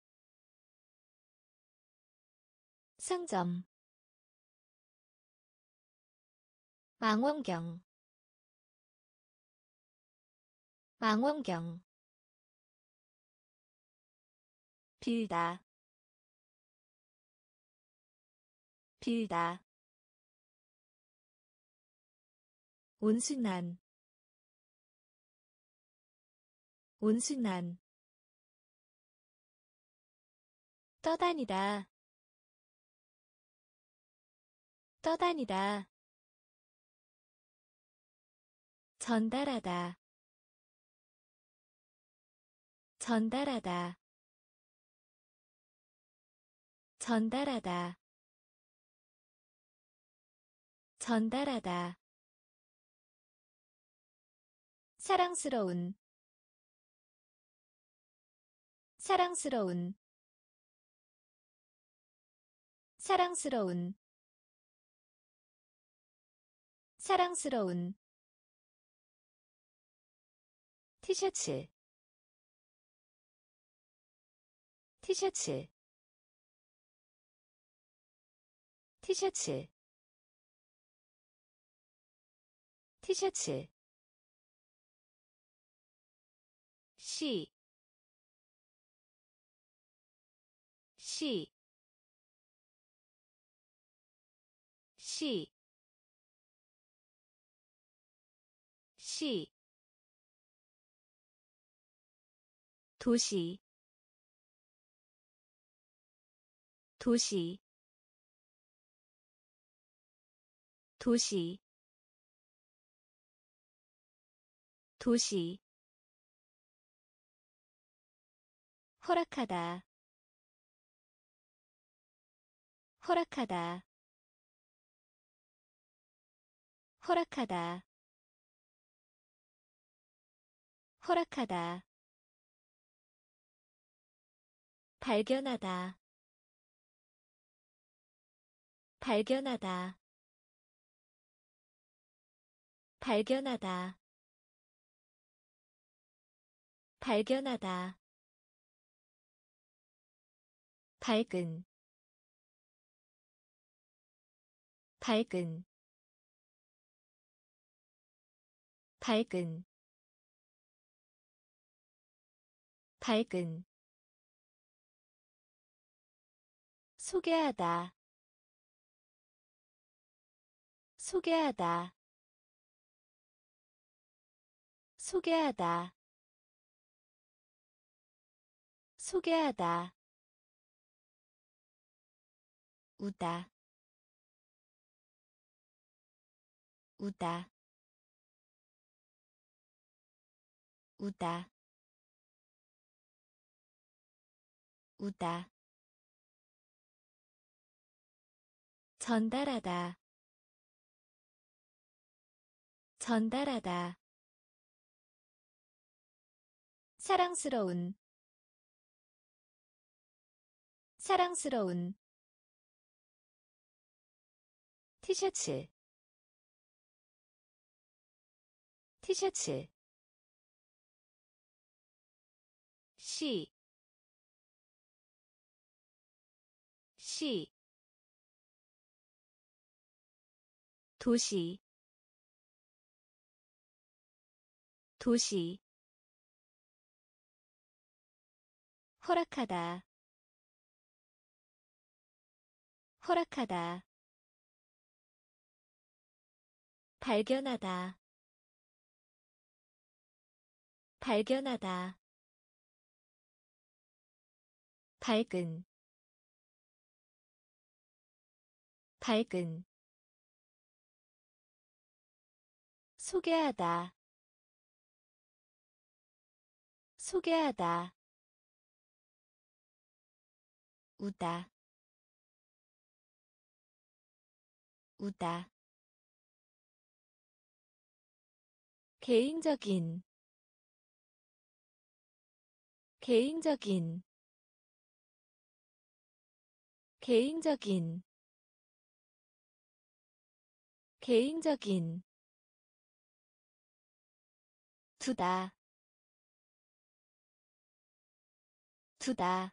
상점 망원경 망원경 빌다 빌다 온순한 온순한 떠다니다 떠다니다 전달하다 전달하다 전달하다 전달하다 사랑스러운 사랑스러운 사랑스러운 사랑스러운 티셔츠 티셔츠 티셔츠 티셔츠 시, 시, 시, 시 도시 도시 도시 도시 허락하다 허락하다 허락하다 허락하다 발견하다 발견하다 발견하다 발견하다 밝은 밝은 밝은 밝은 소개하다 소개하다 소개하다 소개하다 우다 우다 우다 우다 전달하다 전달하다 사랑스러운 사랑스러운 티셔츠 티셔츠 시 시 도시 도시 허락하다 허락하다 발견하다 발견하다 밝은 밝은 소개하다 소개하다 우다 우다 개인적인 개인적인 개인적인 개인적인 두다 두다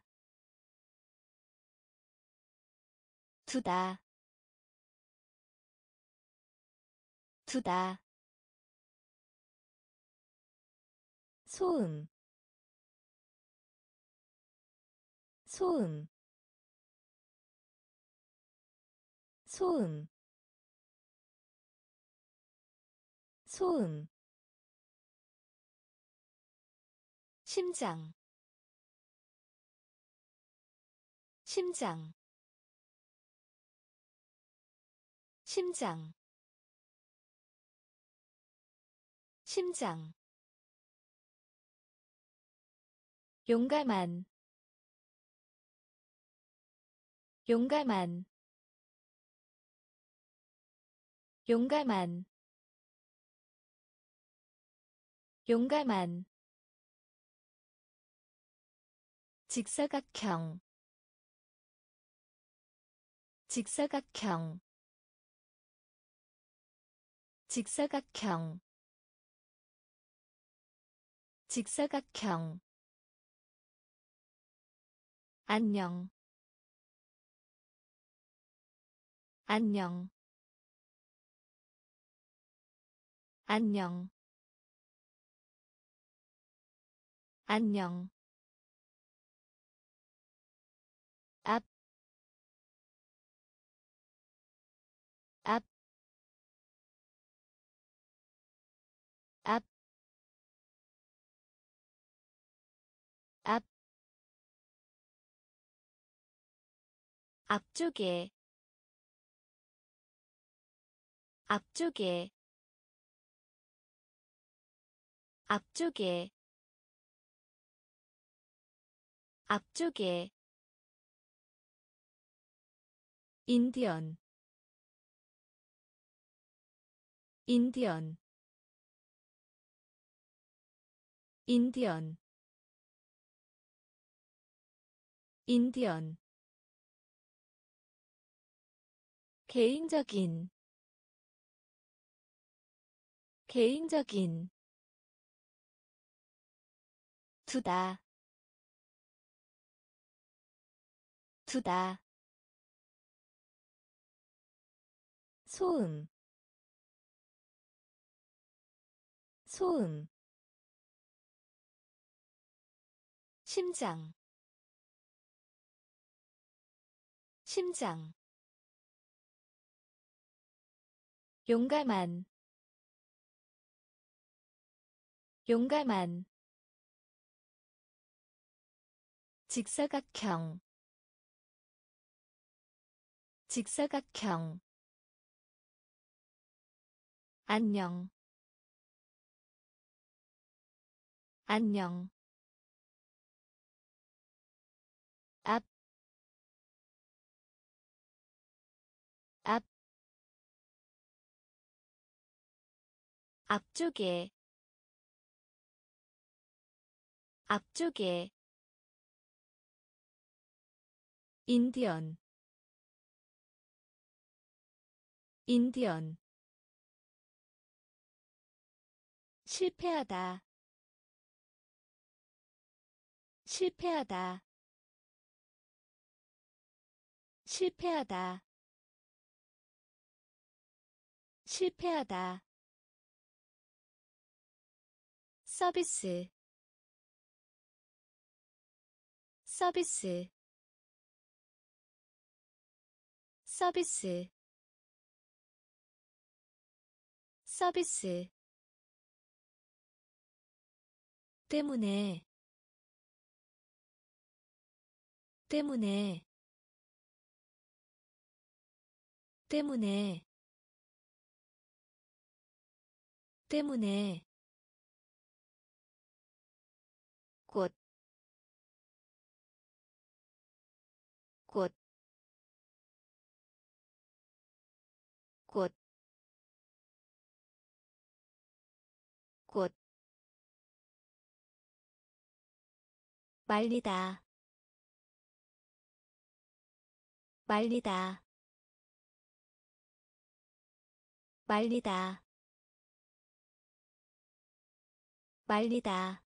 두다 두다 소음 소음 소음 소음 심장 심장 심장 심장 용감한 용감한 용감한 용감한 직사각형 직사각형 직사각형 직사각형 안녕 안녕 안녕 안녕 앞, 앞, 앞, 앞쪽에 앞쪽에 앞쪽에 앞쪽에 인디언 인디언 인디언 인디언 개인적인 개인적인 두다 두다 소음 소음 심장 심장 용감한 용감한 직사각형 직사각형 안녕 안녕 앞 앞 앞쪽에 앞쪽에 인디언 인디언 실패하다 실패하다 실패하다 실패하다 서비스 서비스 서비스 서비스 때문에 때문에 때문에 때문에 꽃, 꽃, 꽃, 꽃, 말리다, 말리다, 말리다, 말리다,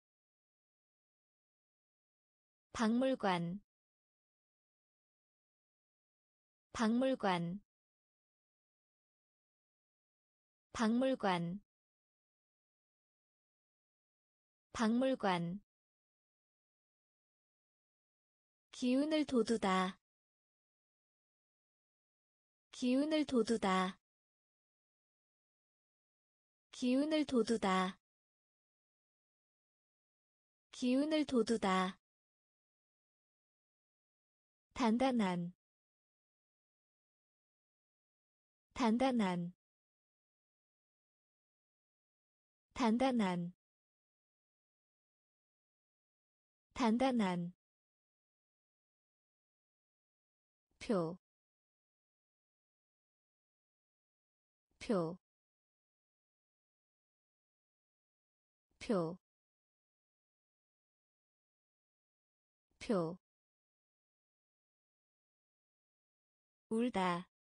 박물관, 박물관, 박물관, 박물관 기운을 돋우다 기운을 돋우다 기운을 돋우다 기운을 돋우다 단단한 단단한 단단한 단단한 표, 표, 표, 표, 울다,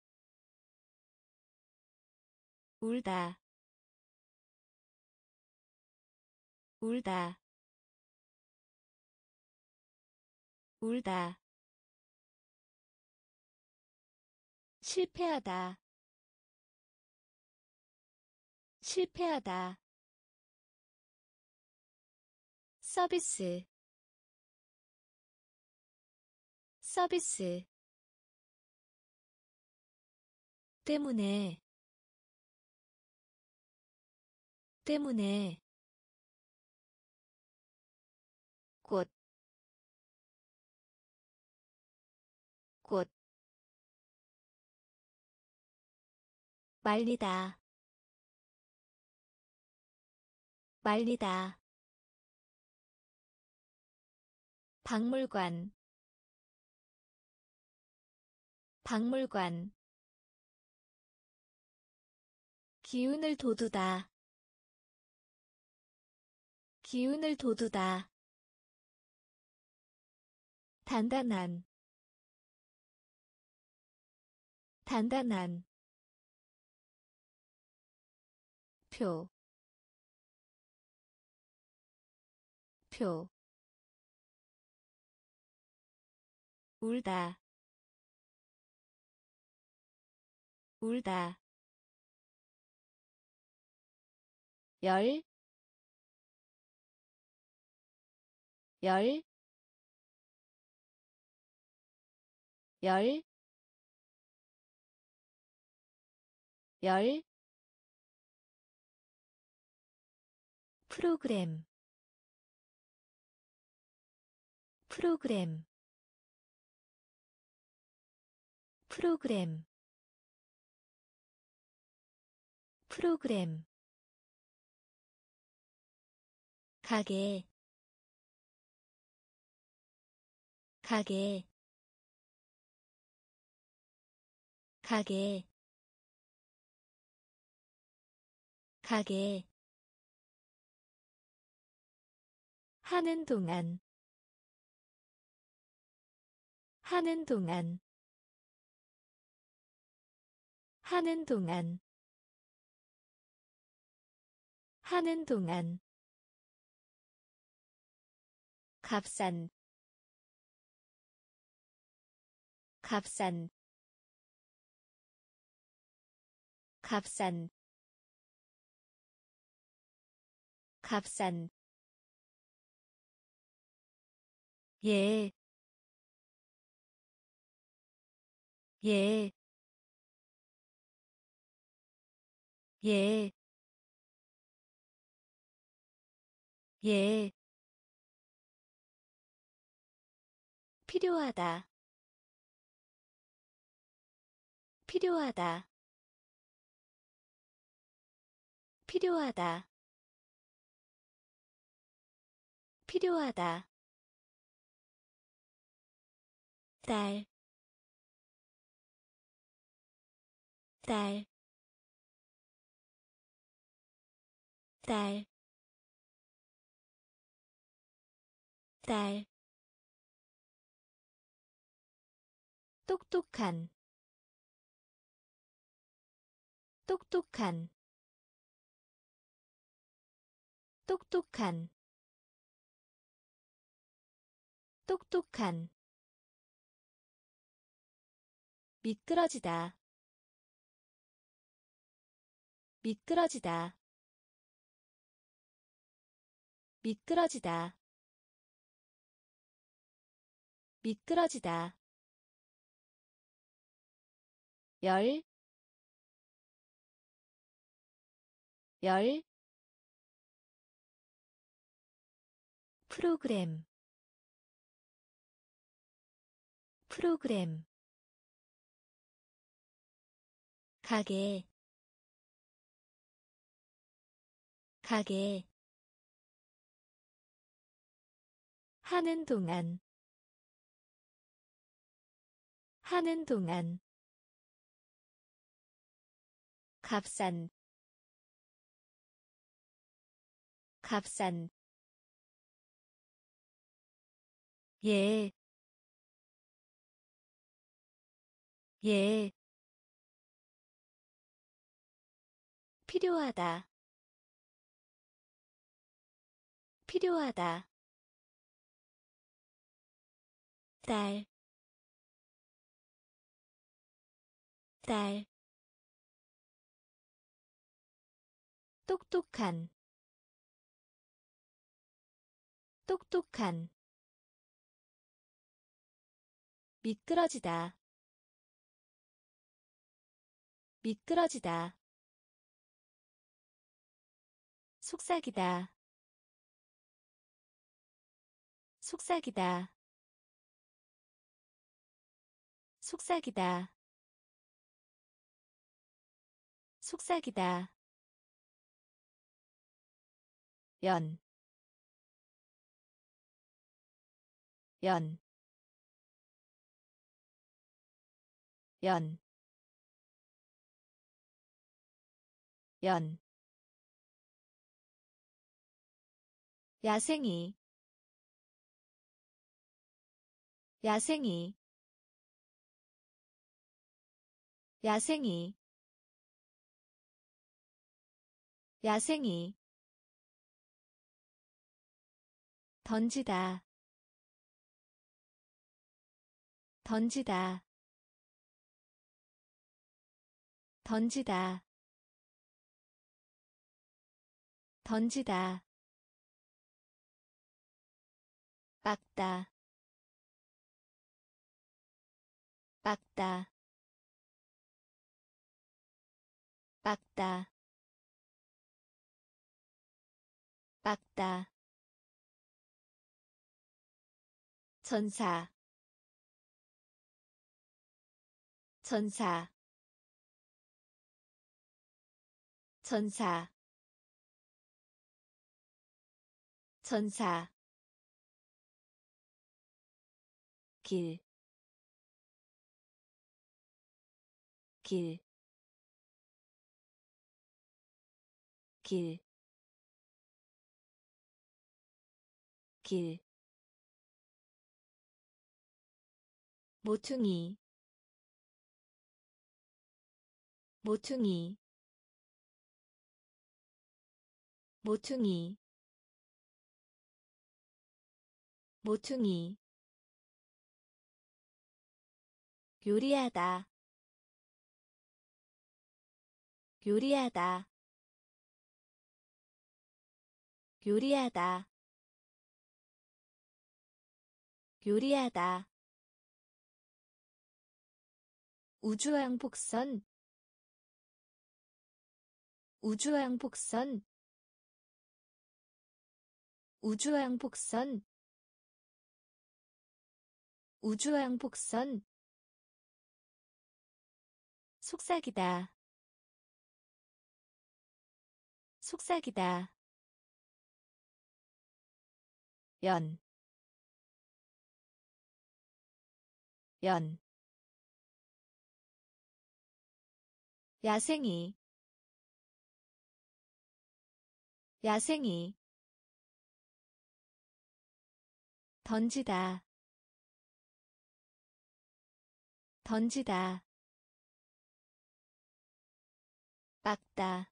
울다, 울다, 울다, 실패하다, 실패하다, 서비스, 서비스, 때문에, 때문에, 꽃, 꽃 말리다 말리다 박물관 박물관 기운을 돋우다 기운을 돋우다 단단한 단단한 표 표 울다 울다 열 열 열 열 프로그램 프로그램 프로그램 프로그램 가게 가게 가게 가게 하는 동안 하는 동안 하는 동안 하는 동안 값싼 값싼 값싼 값싼 예, 예, 예, 예, 필요하다, 필요하다, 필요하다, 필요하다, 딸, 딸, 딸, 딸, 똑똑한, 똑똑한, 똑똑한, 똑똑한, 미끄러지다, 미끄러지다, 미끄러지다, 미끄러지다, 열, 열, 프로그램, 프로그램, 가게, 가게, 하는 동안, 하는 동안, 값싼, 값싼, 예, 예, 필요하다, 필요하다, 딸, 딸, 똑똑한, 똑똑한, 미끄러지다, 미끄러지다, 속삭이다, 속삭이다, 속삭이다. 속삭이다. 연, 연, 연, 연. 야생이, 야생이, 야생이, 야생이. 던지다, 던지다, 던지다, 던지다. 빡다, 빡다, 빡다, 빡다. 전사, 전사, 전사, 전사. 길, 길, 길, 길. 모퉁이, 모퉁이, 모퉁이, 모퉁이. 요리하다, 요리하다, 요리하다, 요리하다. 우주왕복선, 우주왕복선, 우주왕복선, 우주왕복선. 속삭이다, 속삭이다. 연, 연. 야생이, 야생이. 던지다, 던지다. 빡다,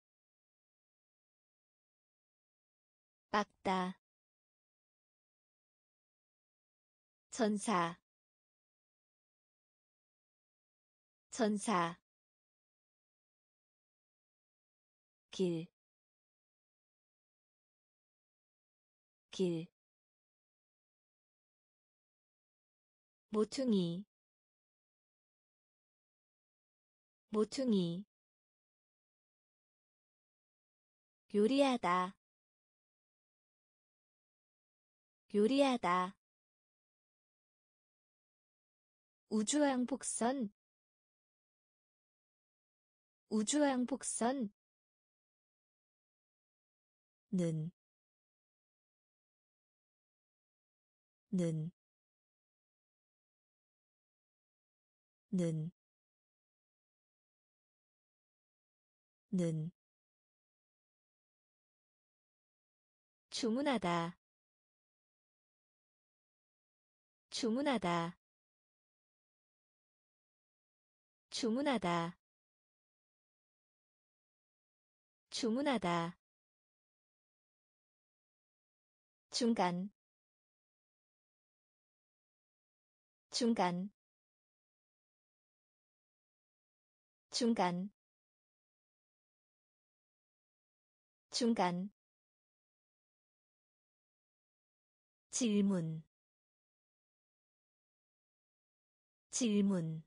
빡다. 전사, 전사. 길, 길. 모퉁이, 모퉁이. 요리하다, 요리하다. 우주왕복선, 우주왕복선. 는, 는, 는, 는. 주문하다, 주문하다, 주문하다, 주문하다. 중간, 중간, 중간, 중간. 질문, 질문,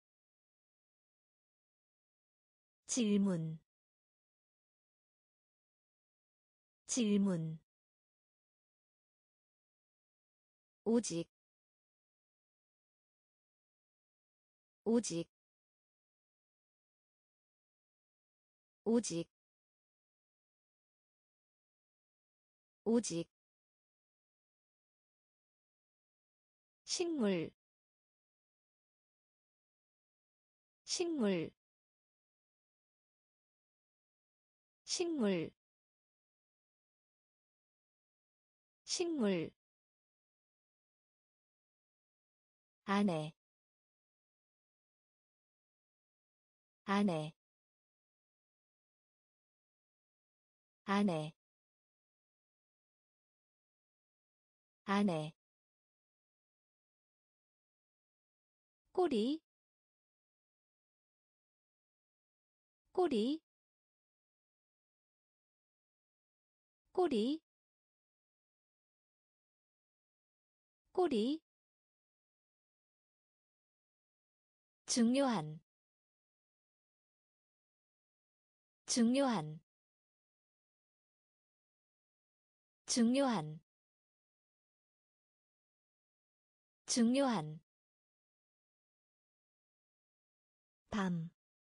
질문, 질문. 오직, 오직 오직 오직 식물 식물 식물 식물 안에 안에 안에 안에 꼬리 꼬리 꼬리 꼬리 중요한 중요한 중요한 중요한 밤,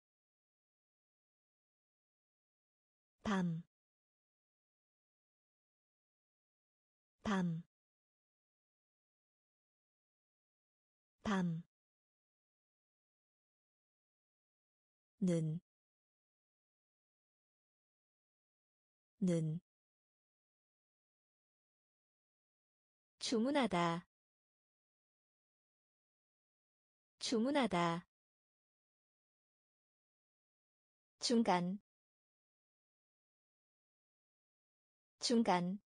밤, 밤, 밤, 는, 는, 주문하다, 주문하다, 중간, 중간,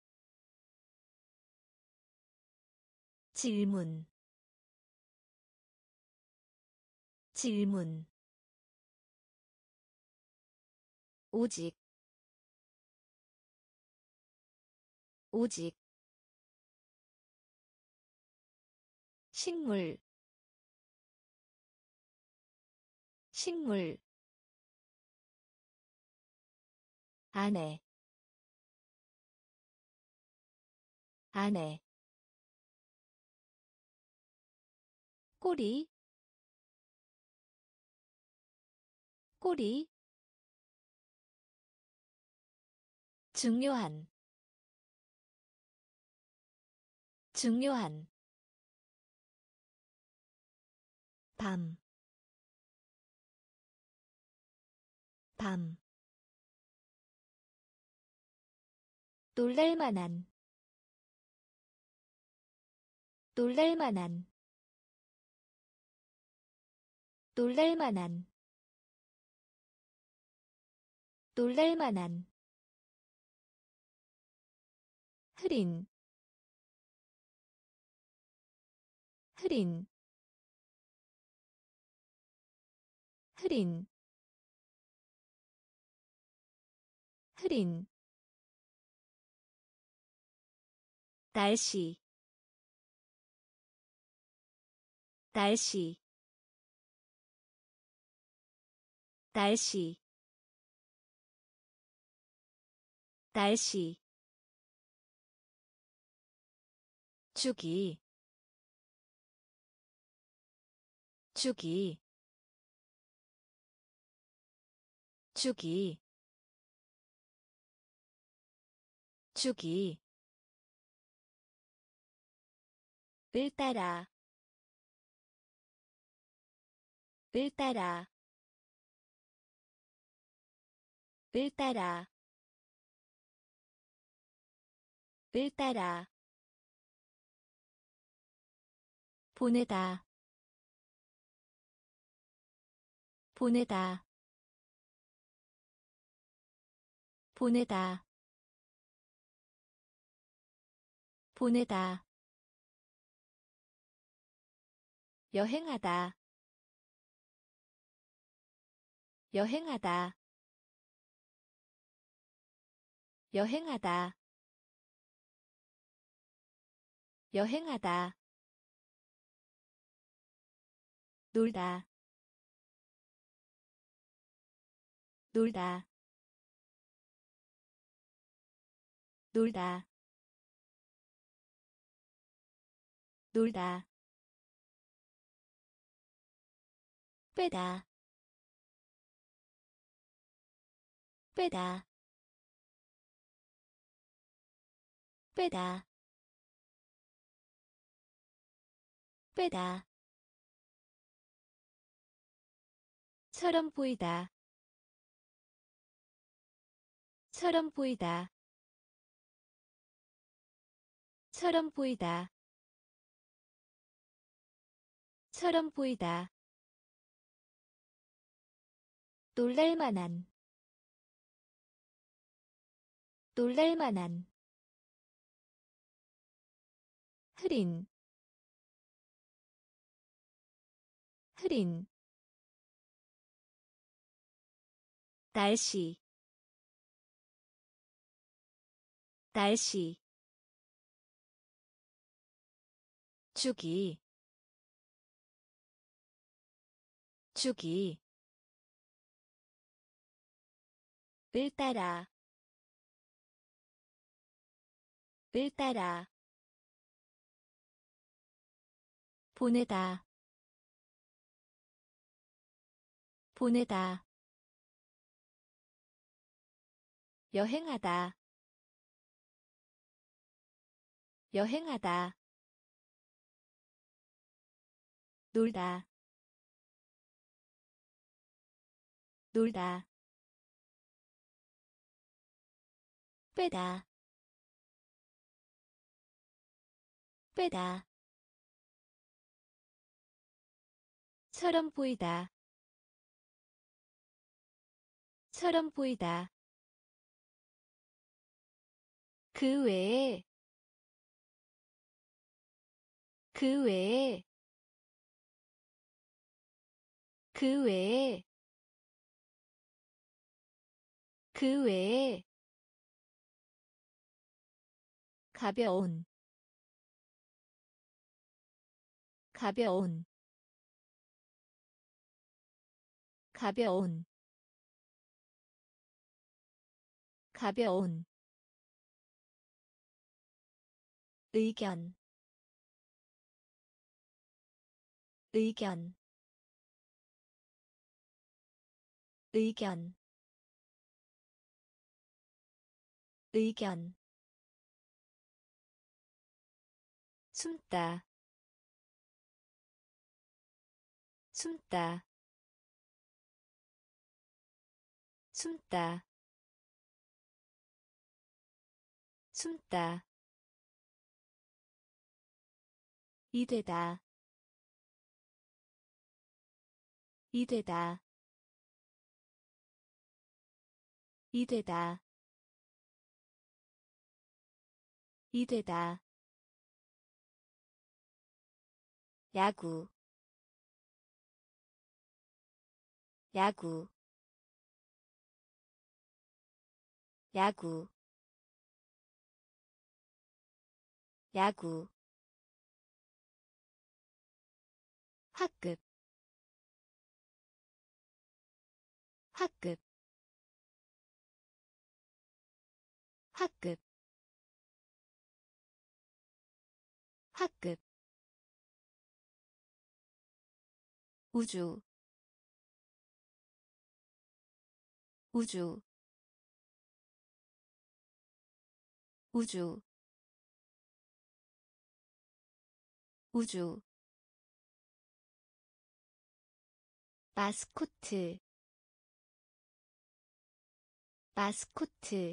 질문, 질문, 오직, 오직, 식물, 식물, 안에, 안에, 꼬리, 꼬리, 중요한, 중요한, 밤, 밤, 놀랄만한, 놀랄만한, 놀랄만한, 놀랄만한, 흐린, 흐린, 흐린, 흐린, 날씨, 날씨, 날씨, 날씨, 주기, 주기, 주기, 주기, 을 따라, 을 따라, 을 따라, 을 따라, 보내다, 보내다, 보내다, 보내다, 여행하다, 여행하다, 여행하다, 여행하다, 놀다, 놀다, 놀다, 놀다, 빼다 빼다 빼다 빼다 처럼 보이다 처럼 보이다 처럼 보이다 처럼 보이다 놀랄만한 놀랄만한 흐린 흐린 날씨 날씨 주기 주기 을 따라 을 따라 보내다 보내다 여행하다 여행하다 놀다 놀다 빼다 빼다 처럼 보이다 처럼 보이다 그 외에 그 외에 그 외에 그 외에 가벼운 가벼운 가벼운 가벼운 의견 의견 의견 의견 숨다 숨다 숨다 숨다 이되다 이되다 이되다 이되다 야구 야구 야구 야구 학급 학급 학급 학급 우주 우주 우주 우주 마스코트 마스코트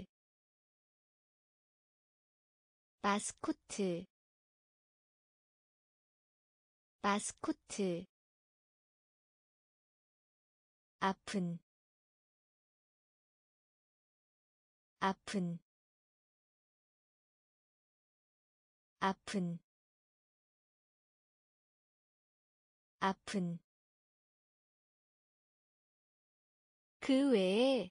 마스코트 마스코트 아픈 아픈 아픈 아픈 그 외에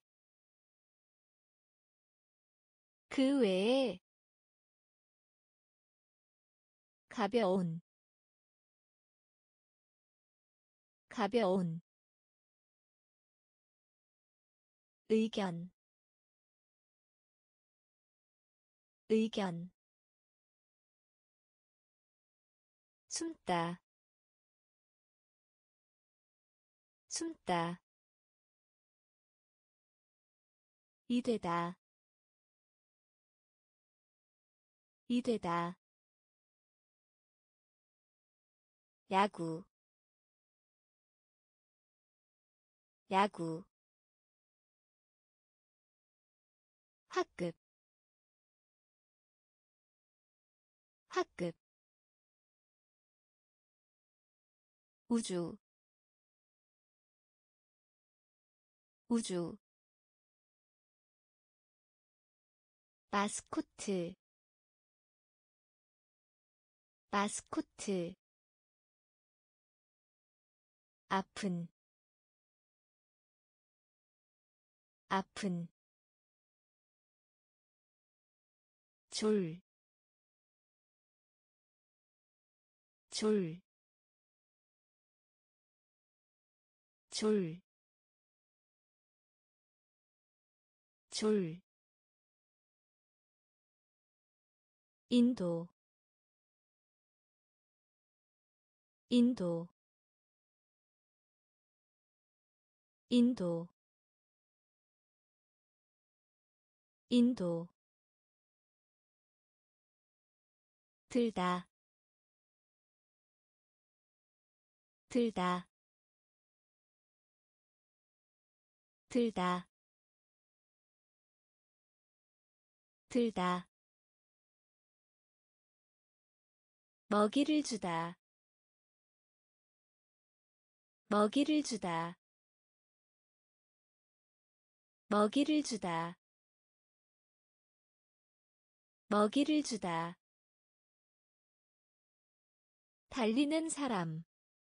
그 외에 가벼운 가벼운 의견 의견 숨다 숨다 이되다 이되다 야구 야구 학급 학급 우주 우주 마스코트 마스코트 아픈 아픈 졸 졸, 졸, 졸, 인도, 인도, 인도, 인도, 들다, 들다, 들다, 들다, 먹이를 주다, 먹이를 주다, 먹이를 주다, 먹이를 주다, 달리는 사람,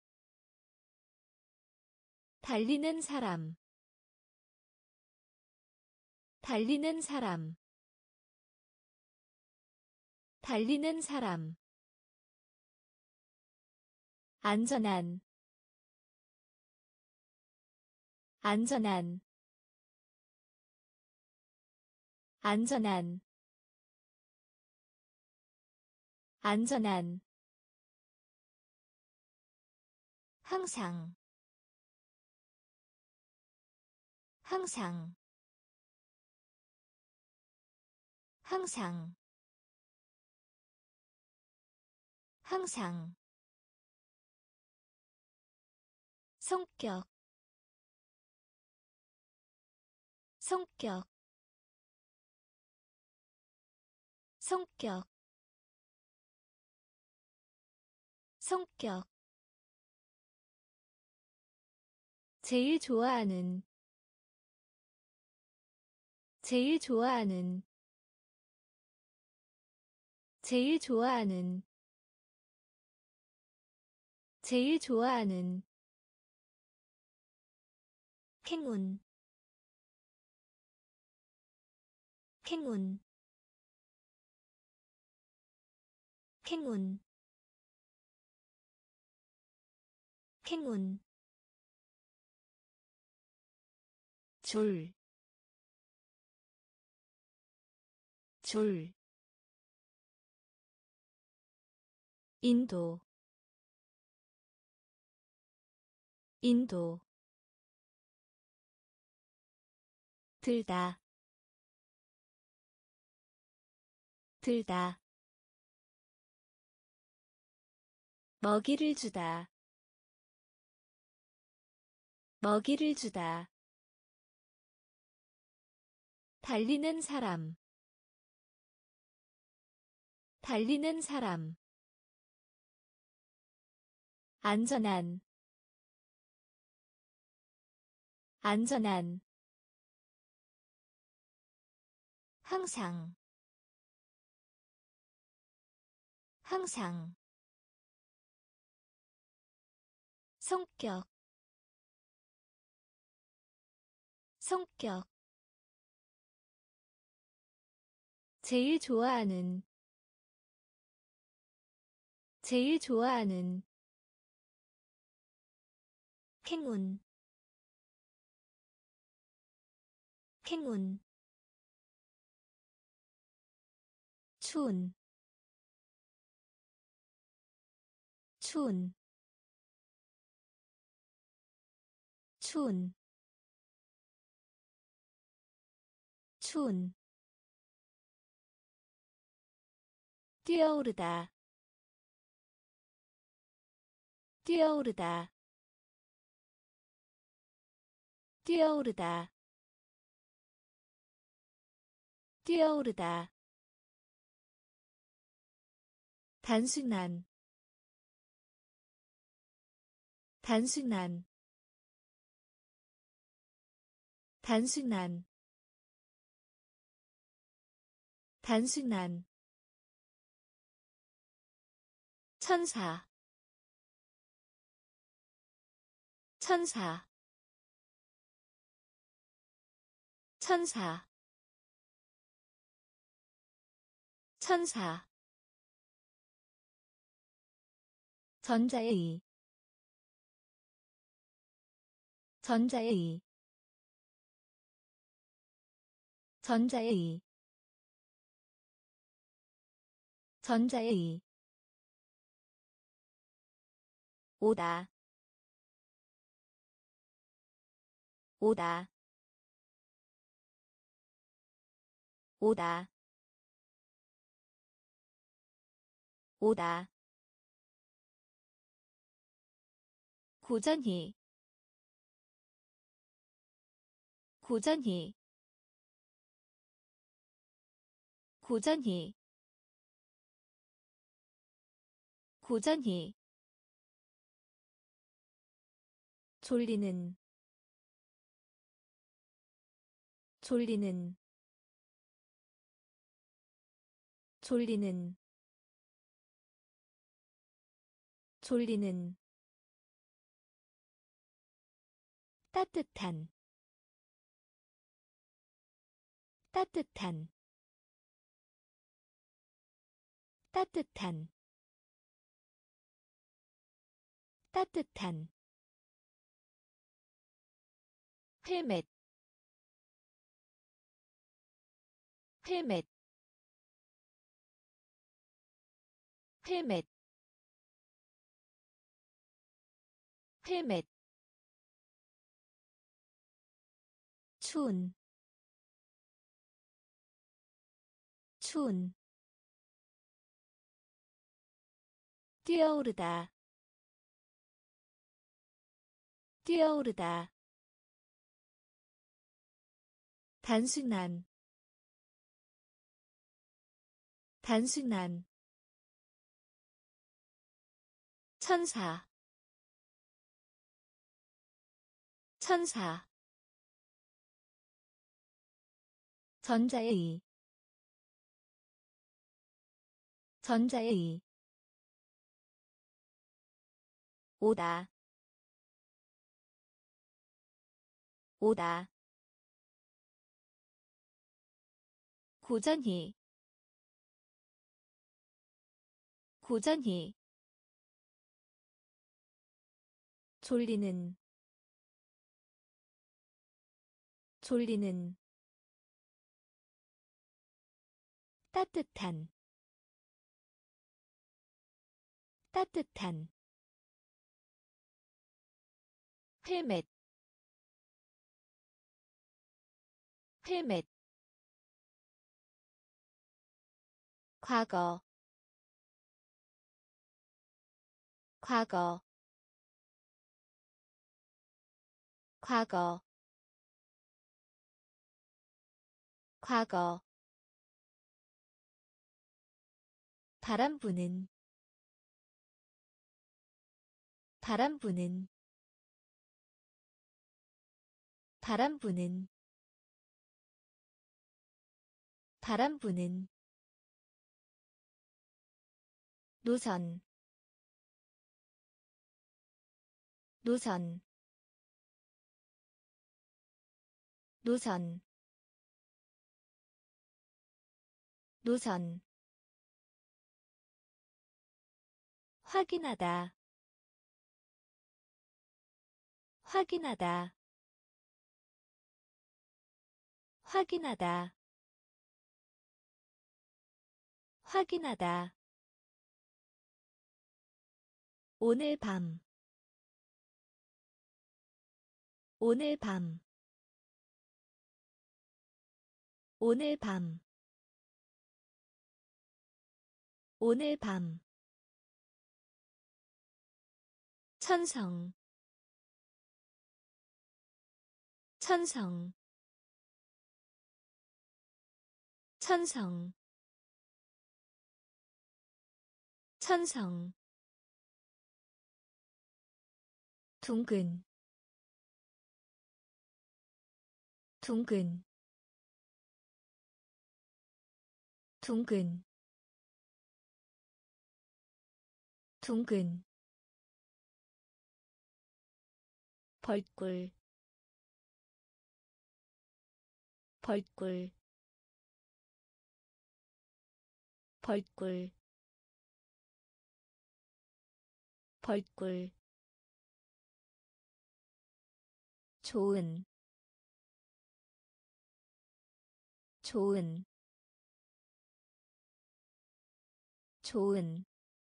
달리는 사람, 달리는 사람, 달리는 사람, 안전한, 안전한, 안전한, 안전한, 항상, 항상, 항상, 항상, 성격, 성격, 성격, 성격, 제일 좋아하는, 제일 좋아하는, 제일 좋아하는, 제일 좋아하는, 행운, 행운, 행운, 행운, 졸, 졸, 인도, 인도, 들다, 들다, 먹이를 주다, 먹이를 주다, 달리는 사람, 달리는 사람, 안전한, 안전한, 항상, 항상, 성격, 성격, 제일 좋아하는, 제일 좋아하는, 행운, 행운, 추운, 추운, 추운 추운 뛰어오르다 뛰어오르다 뛰어오르다 뛰어오르다 단순한 단순한 단순한 단순한 천사 천사 천사 천사 전자의 전자의 전자의 전자의 오다 오다 오다 오다 고전히 고전히 고전히 고전히 졸리는 졸리는 졸리는 졸리는 따뜻한 따뜻한 따뜻한 따뜻한 헬멧 헬멧 헬멧 헬멧 추운 추운 뛰어오르다 뛰어오르다 단순한 단순한 천사 천사 전자의 전자의 오다 오다 고전히 고전히 졸리는 졸리는 따뜻한 따뜻한 헬멧 헬멧 과거 과거 과거 과거 바람 부는 바람 부는 바람 부는 바람 부는 노선 노선 노선 노선 확인하다 확인하다 확인하다 확인하다 오늘 밤 오늘 밤 오늘 밤 오늘 밤 천성 천성 천성 천성 둥근 둥근 둥근 둥근 벌꿀 벌꿀 벌꿀 벌꿀 좋은 좋은 좋은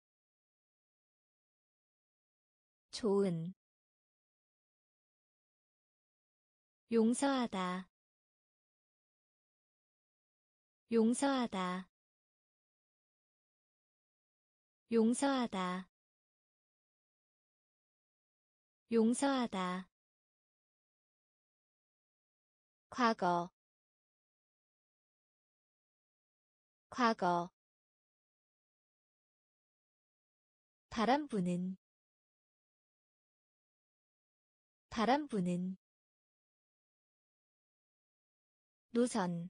좋은 용서하다 용서하다 용서하다 용서하다 과거 과거 바람 부는 바람 부는 노선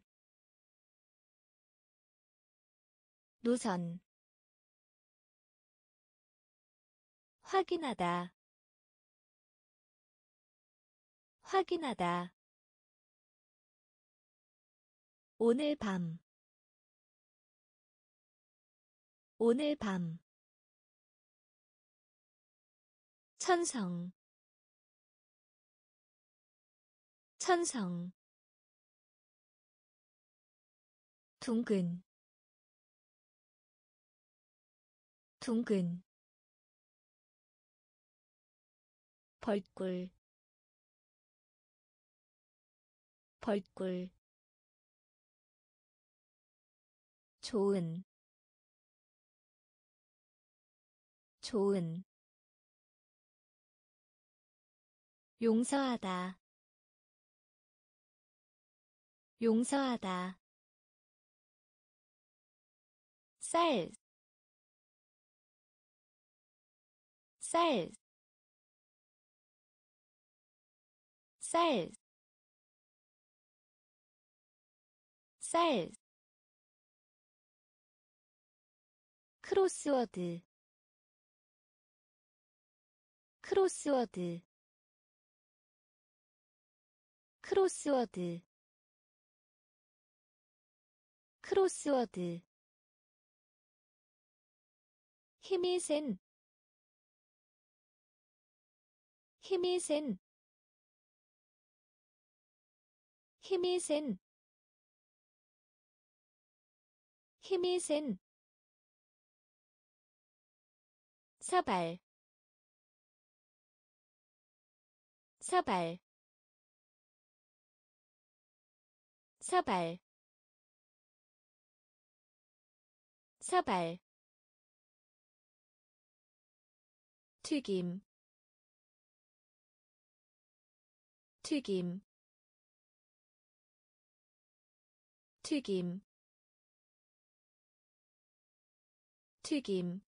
노선 확인하다 확인하다 오늘 밤 오늘 밤 천성 천성 둥근 둥근 벌꿀 벌꿀 좋은 좋은 용서하다 용서하다 쌀, 쌀, 쌀, 쌀 크로스워드 크로스워드 크로스워드 크로스워드 힘이 센 힘이 센 힘이 센 힘이 센 사발 사발 사발 사발 튀김 튀김 튀김 튀김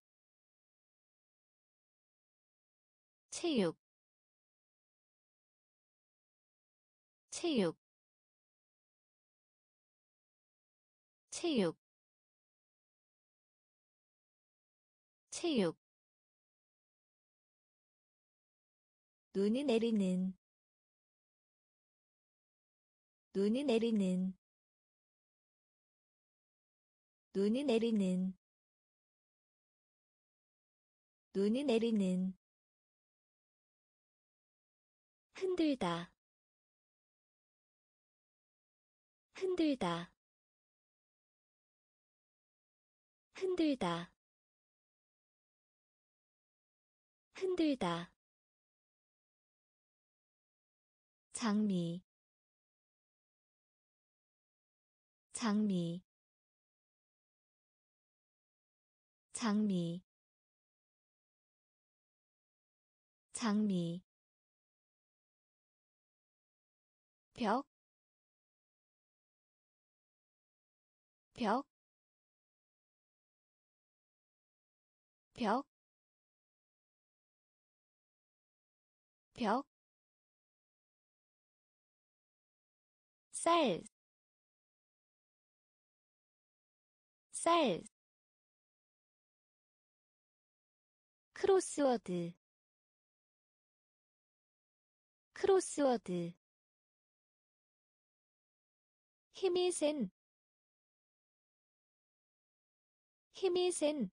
체육 체육 체육 체육 눈이 내리는 눈이 내리는 눈이 내리는 눈이 내리는 흔들다 흔들다 흔들다 흔들다 장미 장미 장미 장미 벽, 벽, 벽, 벽, 쌀, 쌀, 크로스워드, 크로스워드, 힘이 센, 힘이 센,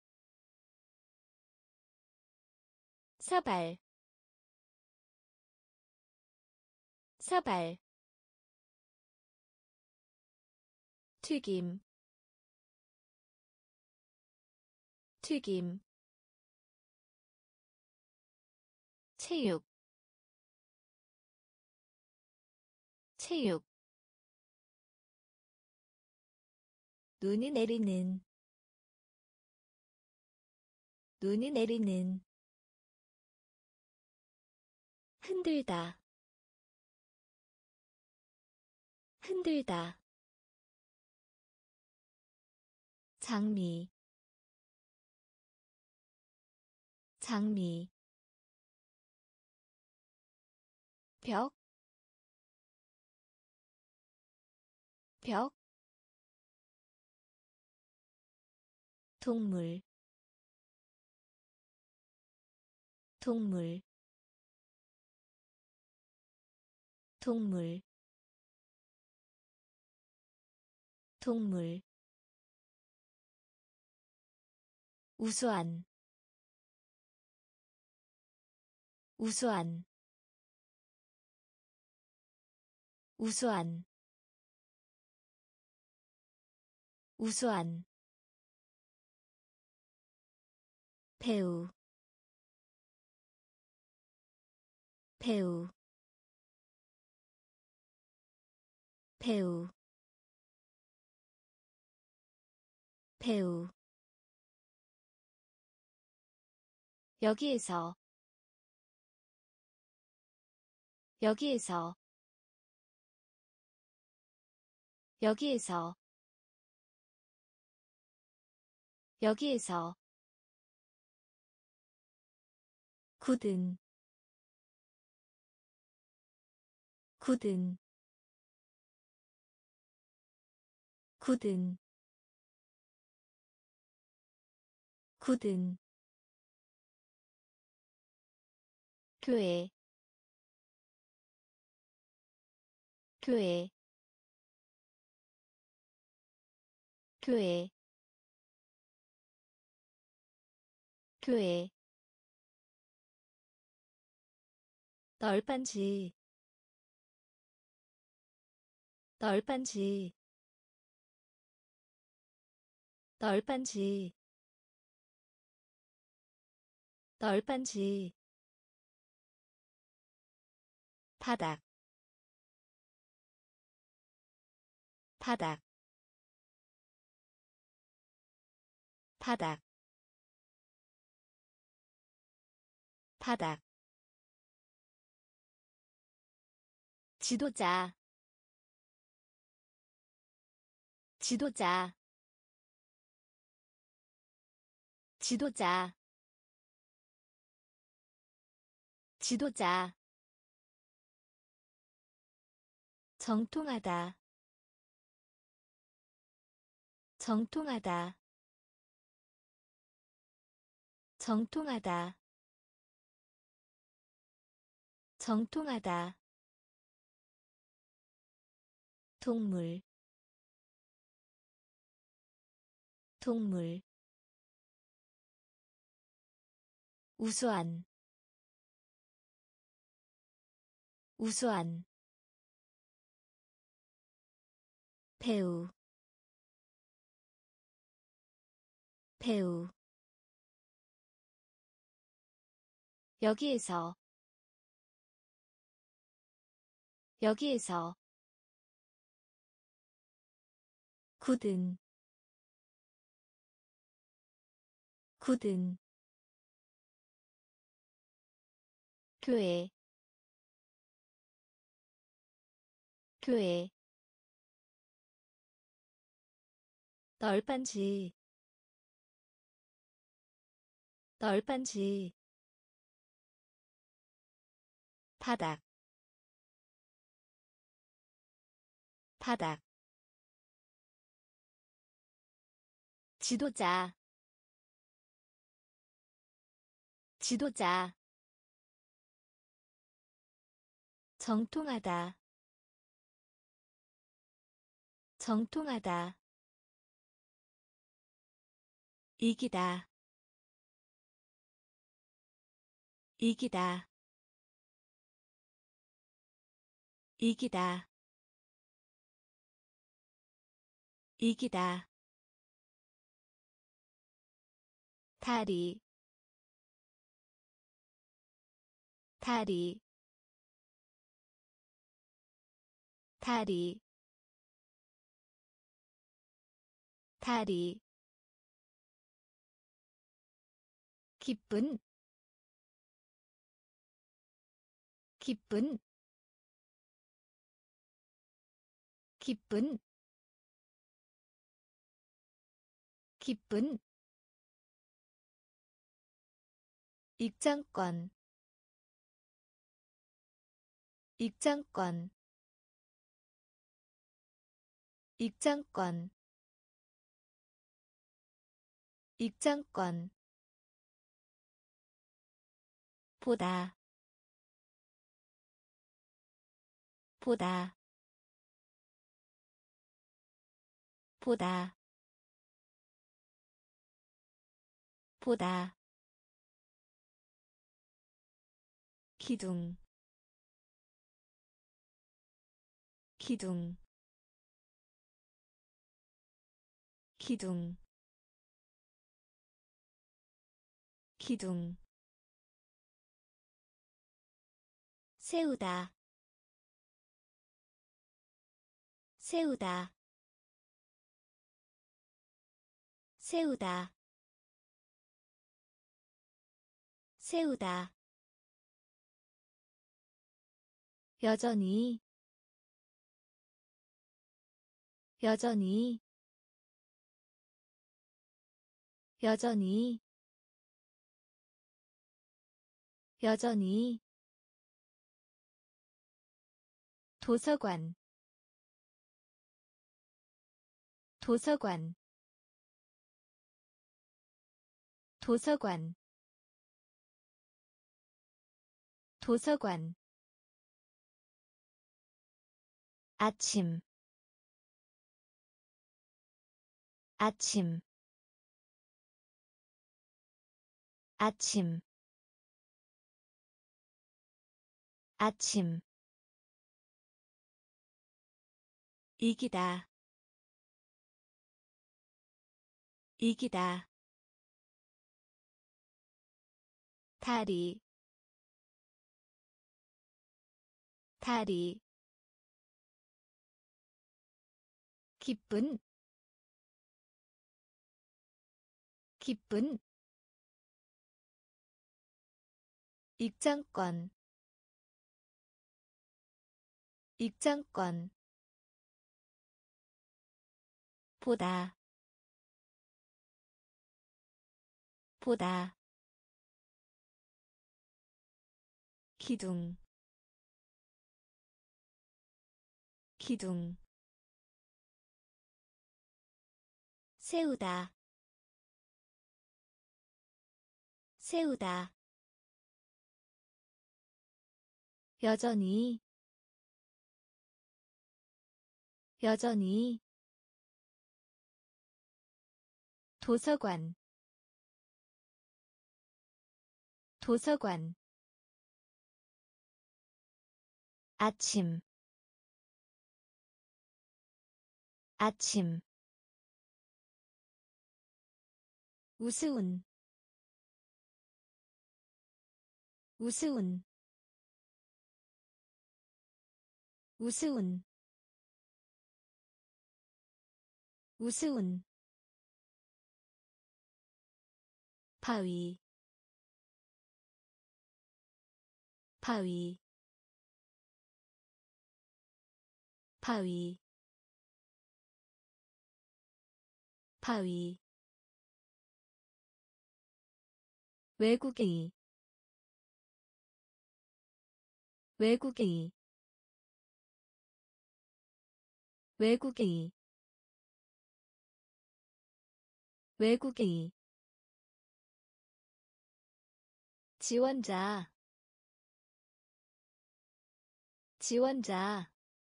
사발, 사발, 튀김, 튀김, 체육, 체육, 눈이 내리는, 눈이 내리는, 흔들다, 흔들다, 장미, 장미, 벽, 벽, 동물, 동물, 동물, 동물, 우수한, 우수한, 우수한, 우수한, 배우, 배우, 배우, 배우, 여기에서, 여기에서, 여기에서, 여기에서, 굳은, 굳은, 굳은, 굳은, 교회, 교회, 교회, 교회, 널빤지, 널빤지, 널빤지, 널빤지, 바닥, 바닥, 바닥, 바닥, 지도자, 지도자, 지도자, 지도자, 정통하다, 정통하다, 정통하다, 정통하다, 동물, 동물, 우수한, 우수한, 배우, 배우, 여기에서, 여기에서 굳은 굳은 교회 교회 널빤지 널빤지 바닥 바닥 지도자 지도자 정통하다 정통하다 이기다 이기다 이기다 이기다 다리 다리 다리 다리 기쁜 기쁜 기쁜 기쁜 입장권 입장권 입장권 입장권 보다 보다 보다 보다 기둥 기둥 기둥 기둥 세우다 세우다 세우다 세우다 여전히 여전히 여전히 여전히 도서관 도서관 도서관 도서관 아침 아침 아침 아침 이기다 이기다 다리 다리 기쁜 기쁜 입장권 입장권 보다 보다 기둥 기둥 세우다 세우다 여전히 여전히 도서관 도서관 아침 아침 우스운 우스운 우스운 우스운 바위 바위 바위 바위 외국의 외국의 외국의 외국의 지원자 지원자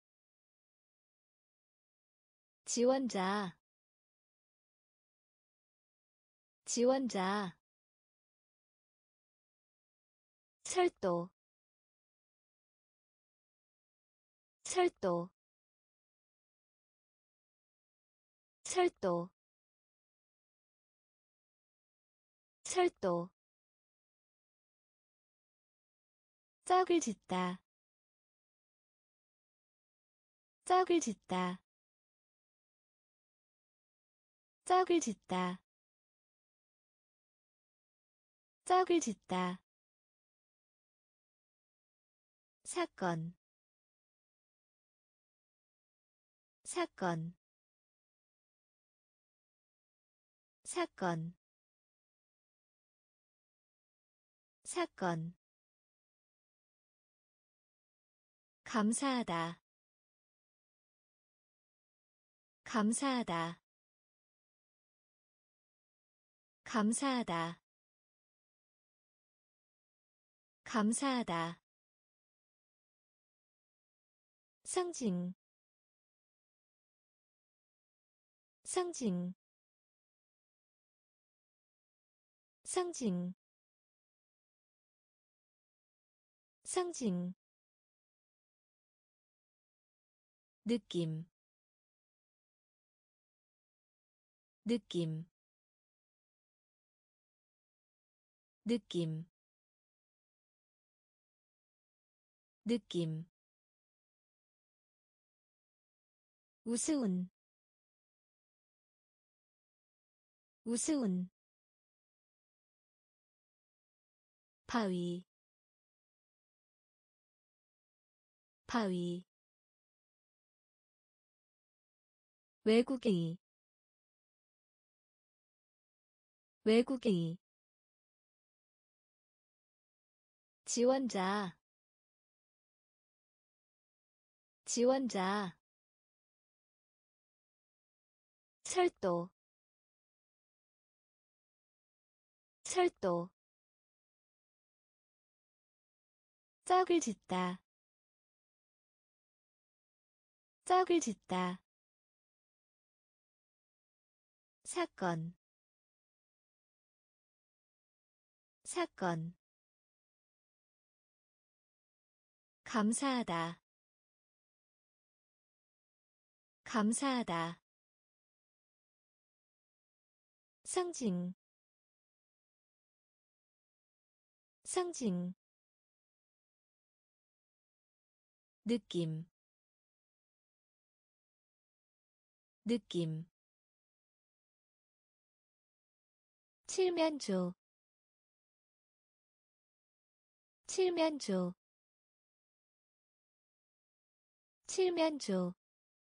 지원자 지원자 철도 철도 철도 철도 짝을 짓다 짝을 짓다 짝을 짓다 짝을 짓다 사건 사건 사건 사건 감사하다 감사하다 감사하다 감사하다 상징 상징 상징 상징 느낌 느낌 느낌 느낌 우스운 우스운 바위 바위 외국의 외국의 지원자 지원자 철도 철도 짝을 짓다 짝을 짓다 사건 사건 감사하다 감사하다 상징 상징 느낌 느낌 칠면조 칠면조 칠면조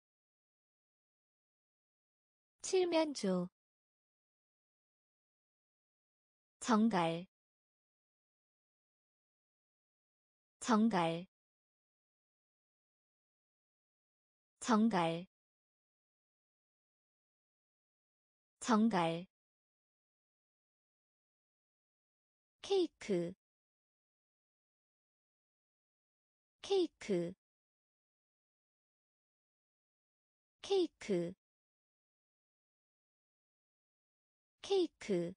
칠면조 정갈 정갈 정갈 정갈 케이크 케이크 케이크 케이크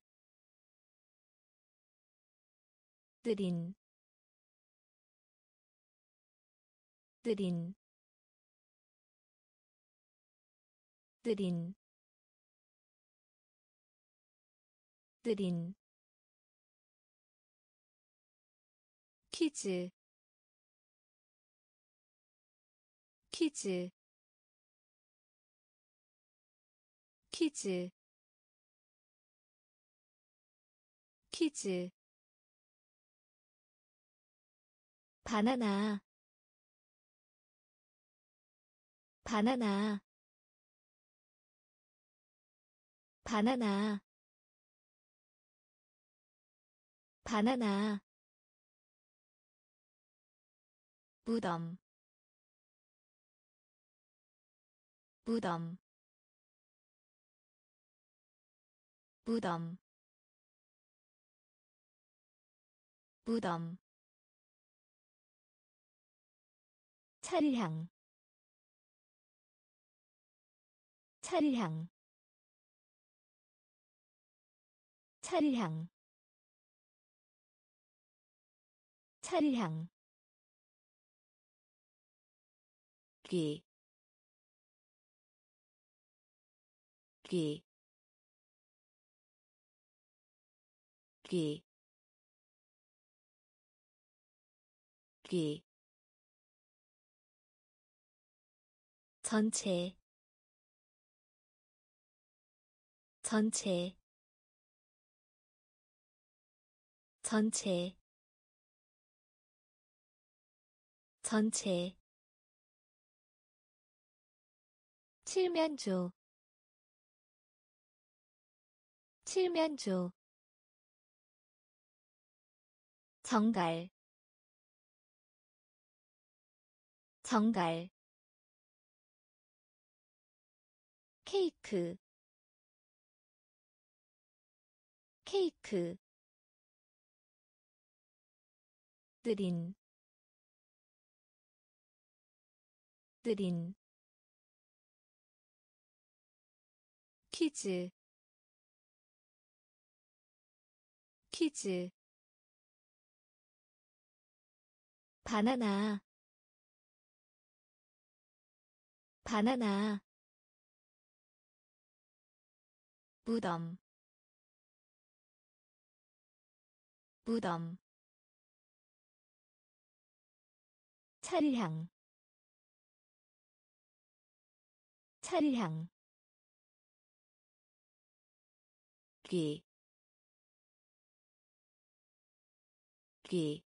느린 느린 느린 느린 퀴즈 퀴즈 퀴즈 퀴즈 바나나 바나나 바나나 바나나 무덤 무덤 무덤 무덤 차량차량 차량 귀, 귀, 귀, 귀, 전체, 전체, 전체, 전체, 칠면조, 칠면조, 정갈, 정갈, 케이크, 케이크, 느린, 느린, 퀴즈, 퀴즈, 바나나, 바나나, 무덤, 무덤, 차량, 차량, 귀, 귀,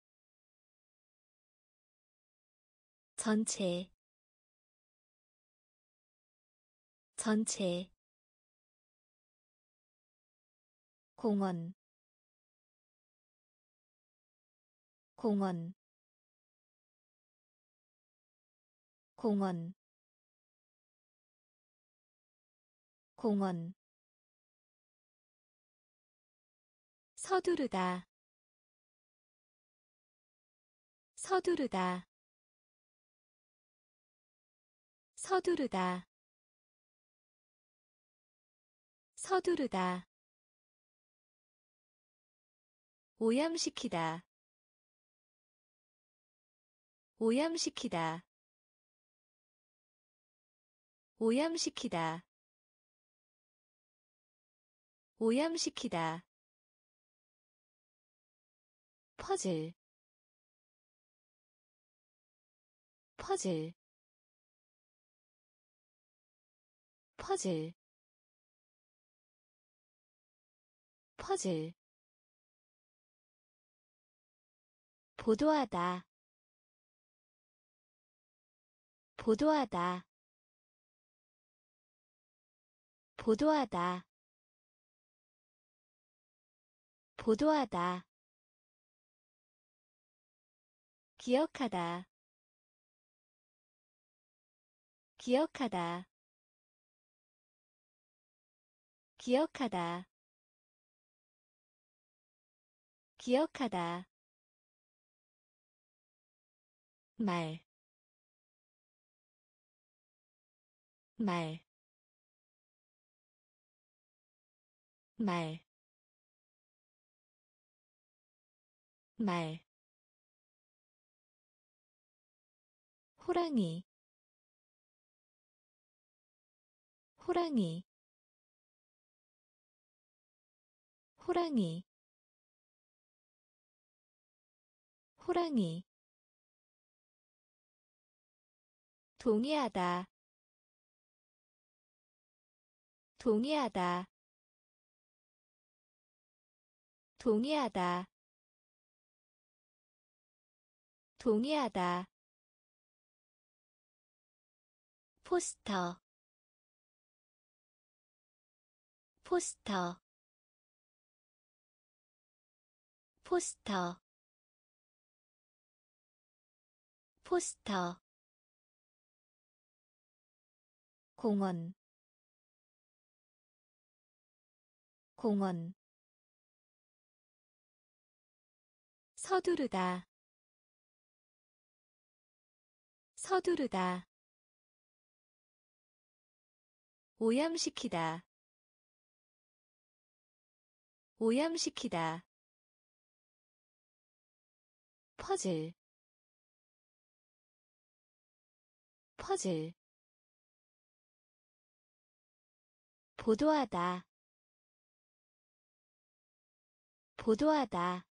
전체, 전체, 공원, 공원, 공원, 공원, 서두르다, 서두르다, 서두르다, 서두르다, 오염시키다, 오염시키다, 오염시키다, 오염시키다, 퍼즐, 퍼즐, 퍼즐, 퍼즐, 보도하다, 보도하다, 보도하다, 보도하다, 기억하다, 기억하다, 기억하다, 기억하다, 말, 말, 말, 말, 호랑이, 호랑이, 호랑이, 호랑이, 동의하다 동의하다 동의하다 동의하다 포스터 포스터 포스터 포스터 공원 공원 서두르다 서두르다 오염시키다 오염시키다 퍼즐 퍼즐 보도하다 보도하다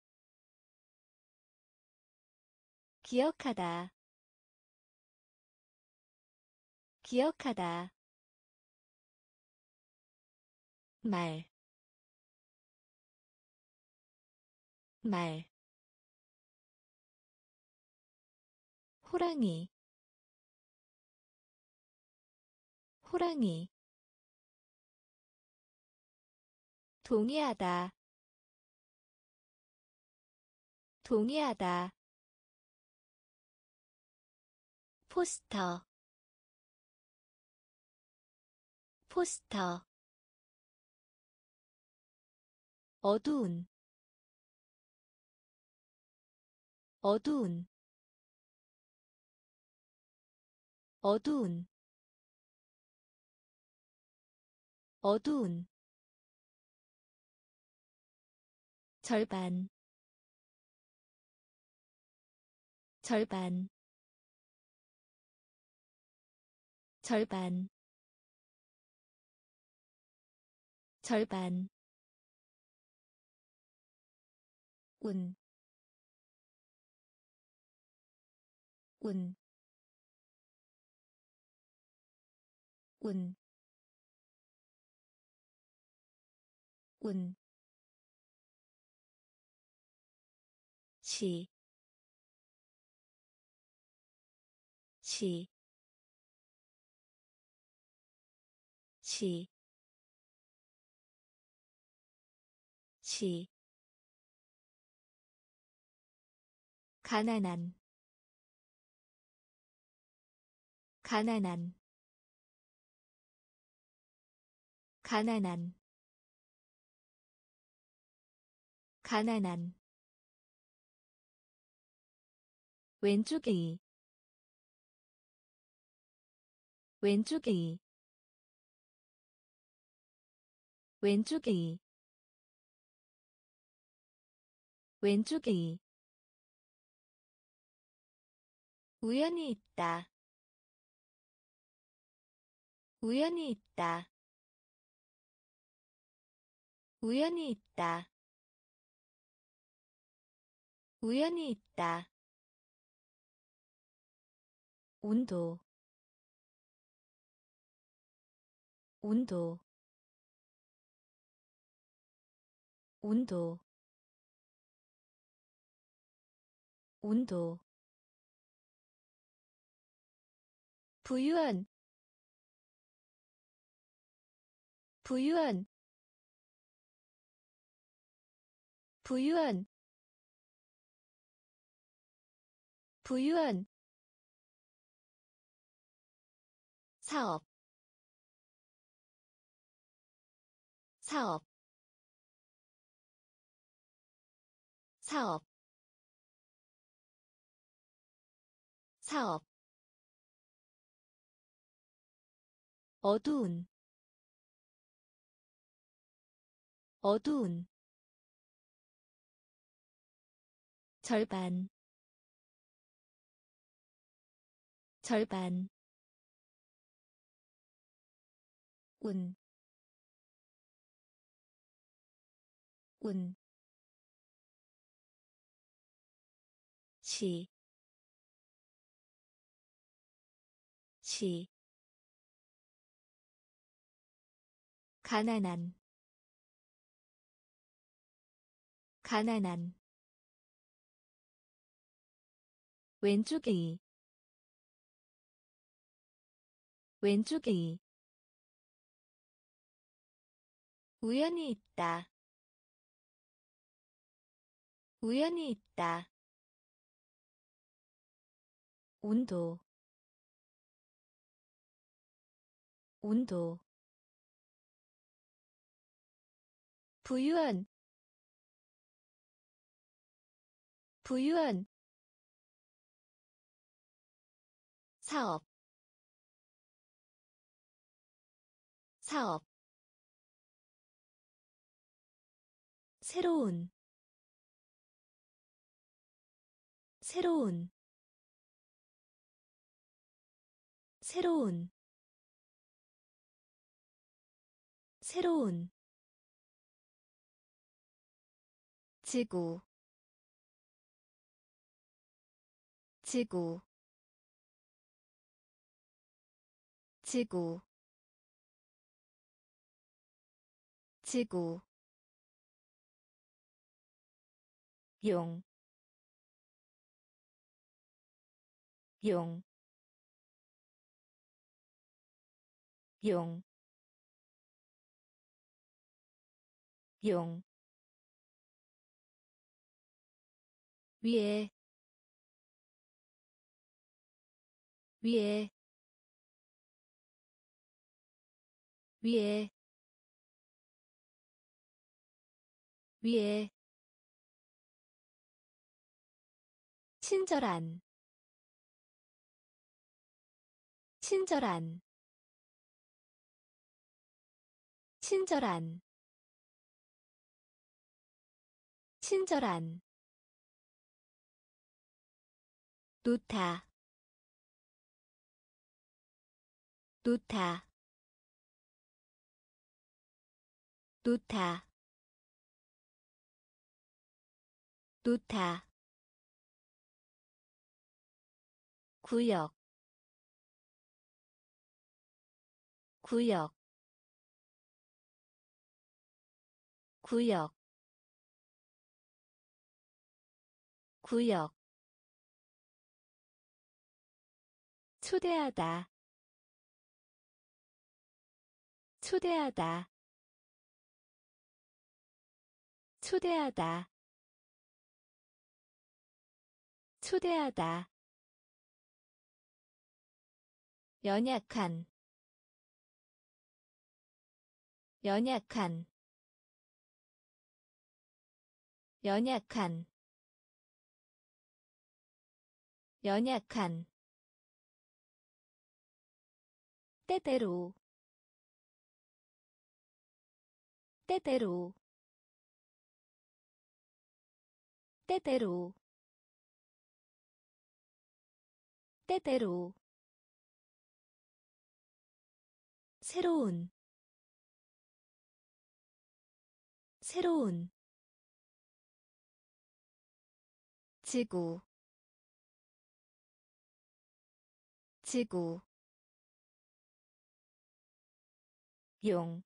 기억하다 기억하다 말 호랑이 호랑이 동의하다 동의하다 포스터 포스터 어두운 어두운 어두운 어두운 절반 절반 절반 절반 운, 운, 운, 운, 시, 시, 시, 시, 가난한, 가난한, 가난한, 가난한, 왼쪽이, 왼쪽이, 왼쪽이, 왼쪽이, 우연히 있다, 우연히 있다, 우연히 있다, 우연히 있다, 온도, 온도, 온도, 온도, 부유한, 부유한, 부유한, 부유한, 사업, 사업, 사업, 사업, 어두운, 어두운, 절반, 절반, 운, 운, 시, 시 가난한 가난한 왼쪽이 왼쪽이 우연히 있다 우연히 있다 온도 온도 부유한 부유한 사업 사업 새로운 새로운 새로운 새로운 지구 지구 지구 지구 용, 용, 용, 용, 위에, 위에, 위에, 위에, 친절한, 친절한, 친절한, 친절한, 놓다, 놓다, 놓다, 놓다, 구역, 구역, 구역, 구역, 초대하다, 초대하다, 초대하다, 초대하다, 연약한, 연약한, 연약한, 연약한, 때때로, 때때로, 때때로, 때때로, 새로운, 새로운, 지구, 지구, 용,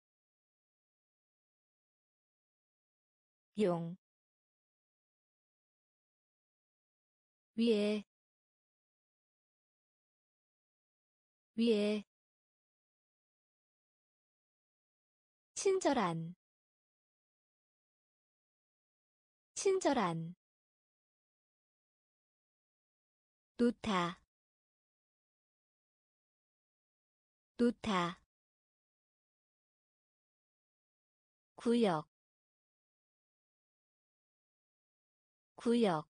용, 위에, 위에, 친절한, 친절한, 놓다, 놓다, 구역, 구역,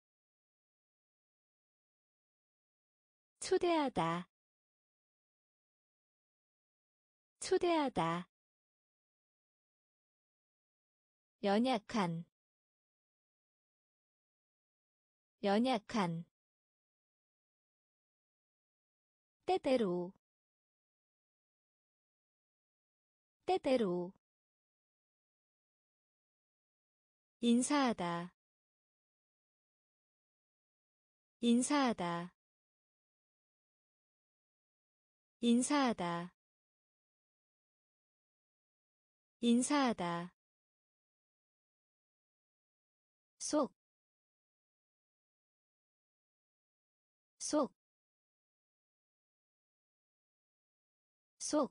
초대하다, 초대하다, 연약한, 연약한, 때때로, 때때로, 인사하다, 인사하다, 인사하다 인사하다 속, 속, 속,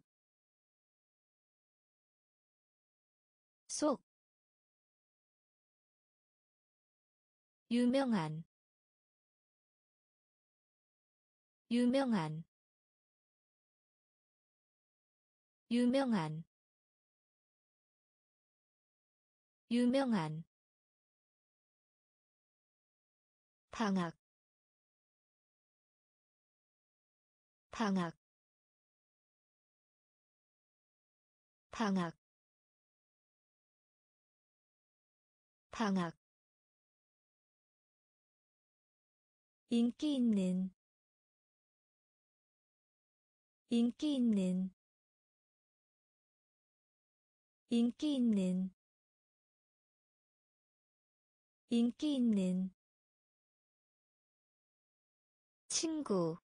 속 유명한 유명한 유명한 유명한 방학 방학 방학 방학 인기 있는 인기 있는 인기 있는 인기 있는 친구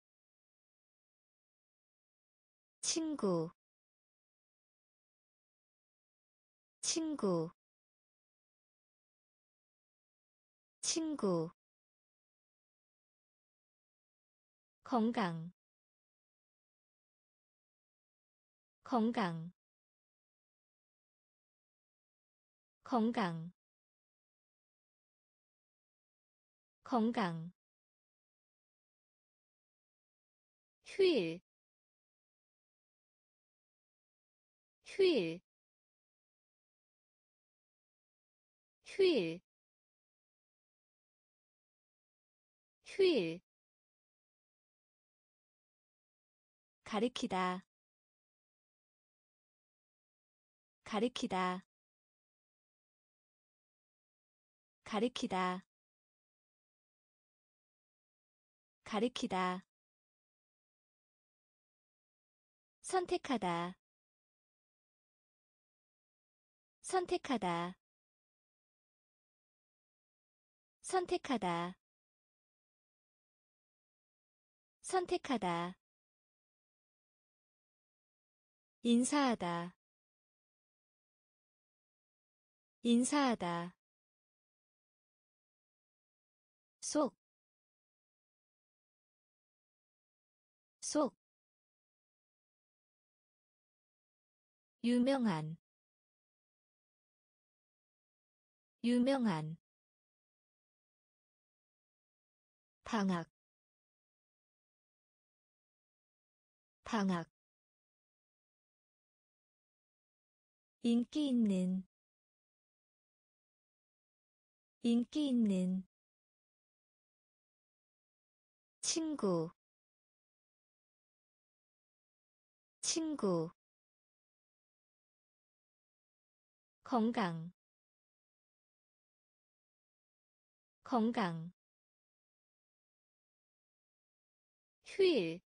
친구 친구 친구 건강 건강 건강 건강 휴일 휴일 휴일 휴일 가리키다 가리키다 가리키다 가리키다 선택하다 선택하다 선택하다 선택하다 인사하다 인사하다 속, 속 유명한 유명한 방학 방학 인기 있는 인기 있는 친구 친구 건강 건강 휴일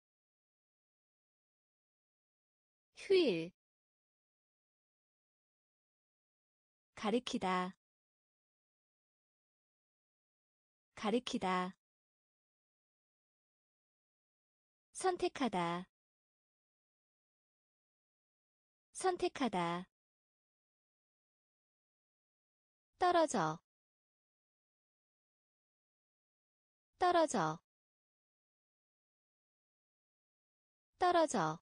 휴일 가리키다 가리키다 선택하다 선택하다 떨어져 떨어져 떨어져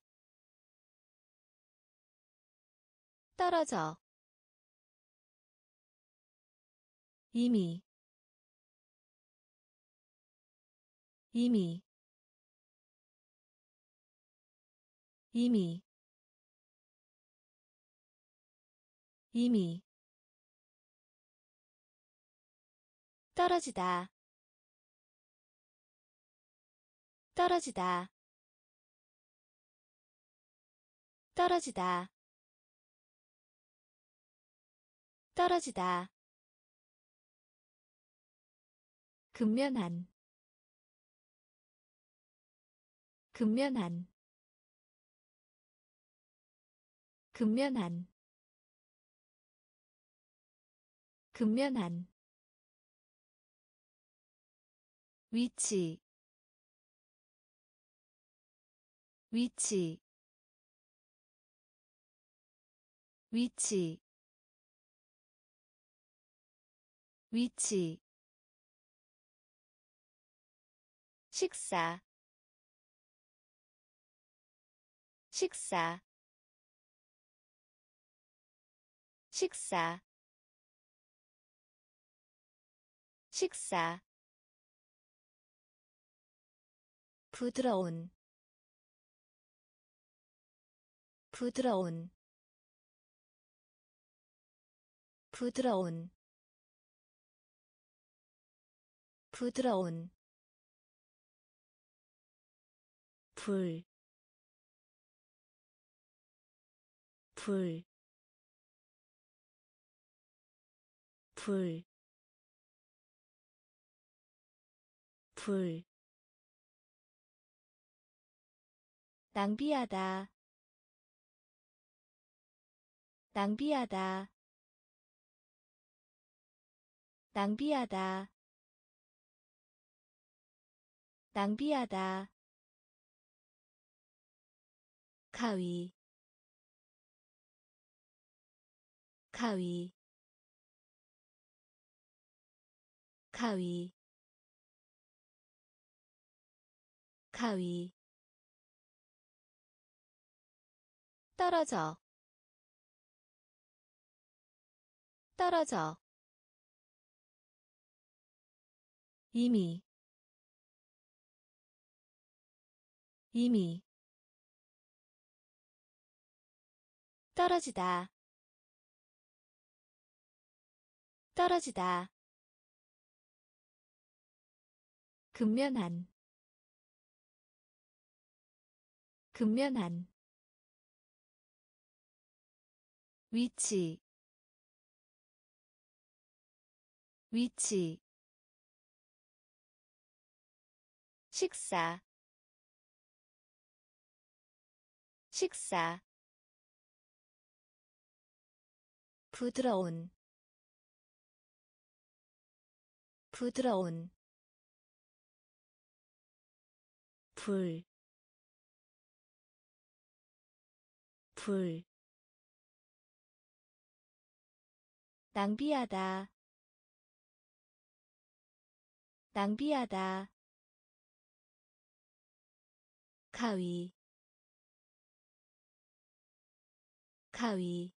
떨어져 이미 이미 이미 이미 떨어지다 떨어지다 떨어지다 떨어지다 근면한 근면한 근면한 근면한 위치 위치 위치 위치 식사 식사 식사 식사 부드러운 부드러운 부드러운 부드러운 불, 불, 불, 불. 낭비하다, 낭비하다, 낭비하다, 낭비하다. 가위, 가위, 가위, 가위. 떨어져, 떨어져. 이미, 이미. 떨어지다, 떨어지다. 근면한, 근면한. 위치, 위치. 식사, 식사. 부드러운, 부드러운. 불, 불. 낭비하다, 낭비하다. 가위, 가위.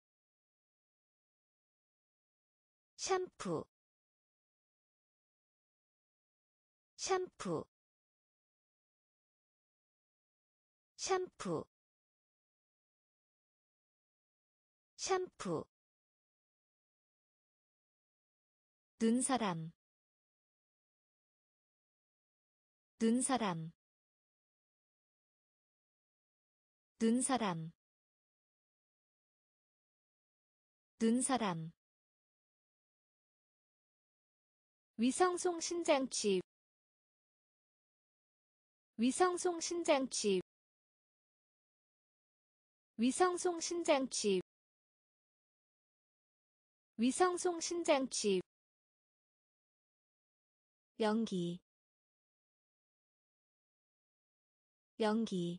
샴푸, 샴푸, 샴푸, 샴푸. 눈사람, 눈사람, 눈사람, 눈사람. 위성송신장치, 위성송신장치, 위성송신장치, 위성송신장치. 연기, 연기,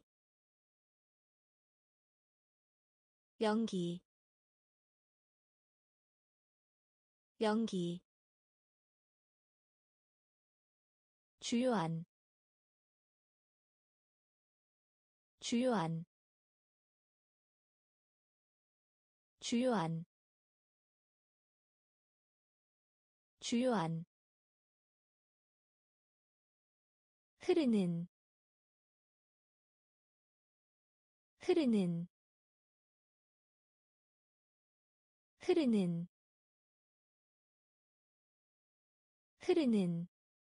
연기, 연기. 주요한, 주요한, 주요한, 주요한. 흐르는, 흐르는, 흐르는, 흐르는.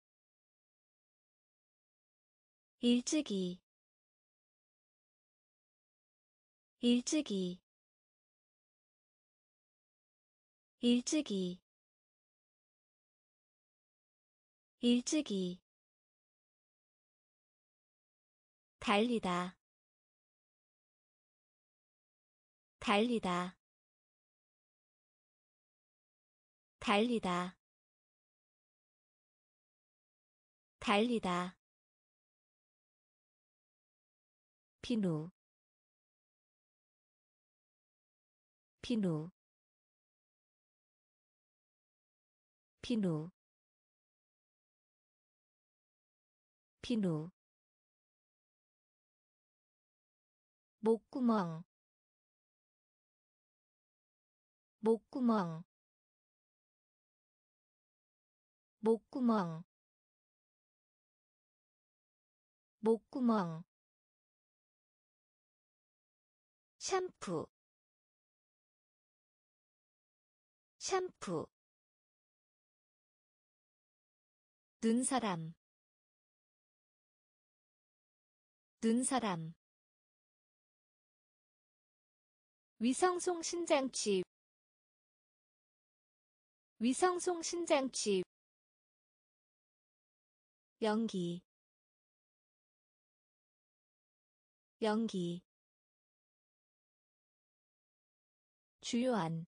일찍이, 일찍이, 일찍이, 일찍이. 달리다, 달리다, 달리다, 달리다. 비누 비누 비누 비누 목구멍 목구멍 목구멍 목구멍 샴푸 샴푸 눈사람 눈사람 위성송 신장치 위성송 신장치 연기 연기 주요한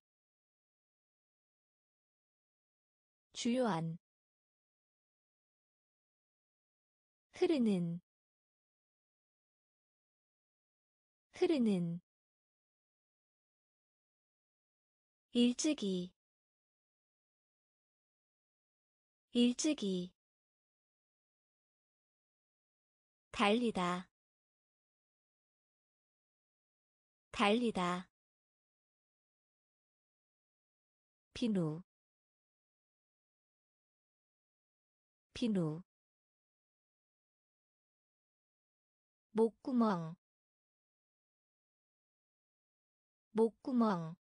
주요한 흐르는 흐르는 일찍이 일찍이 달리다 달리다 비누 비누 목구멍 목구멍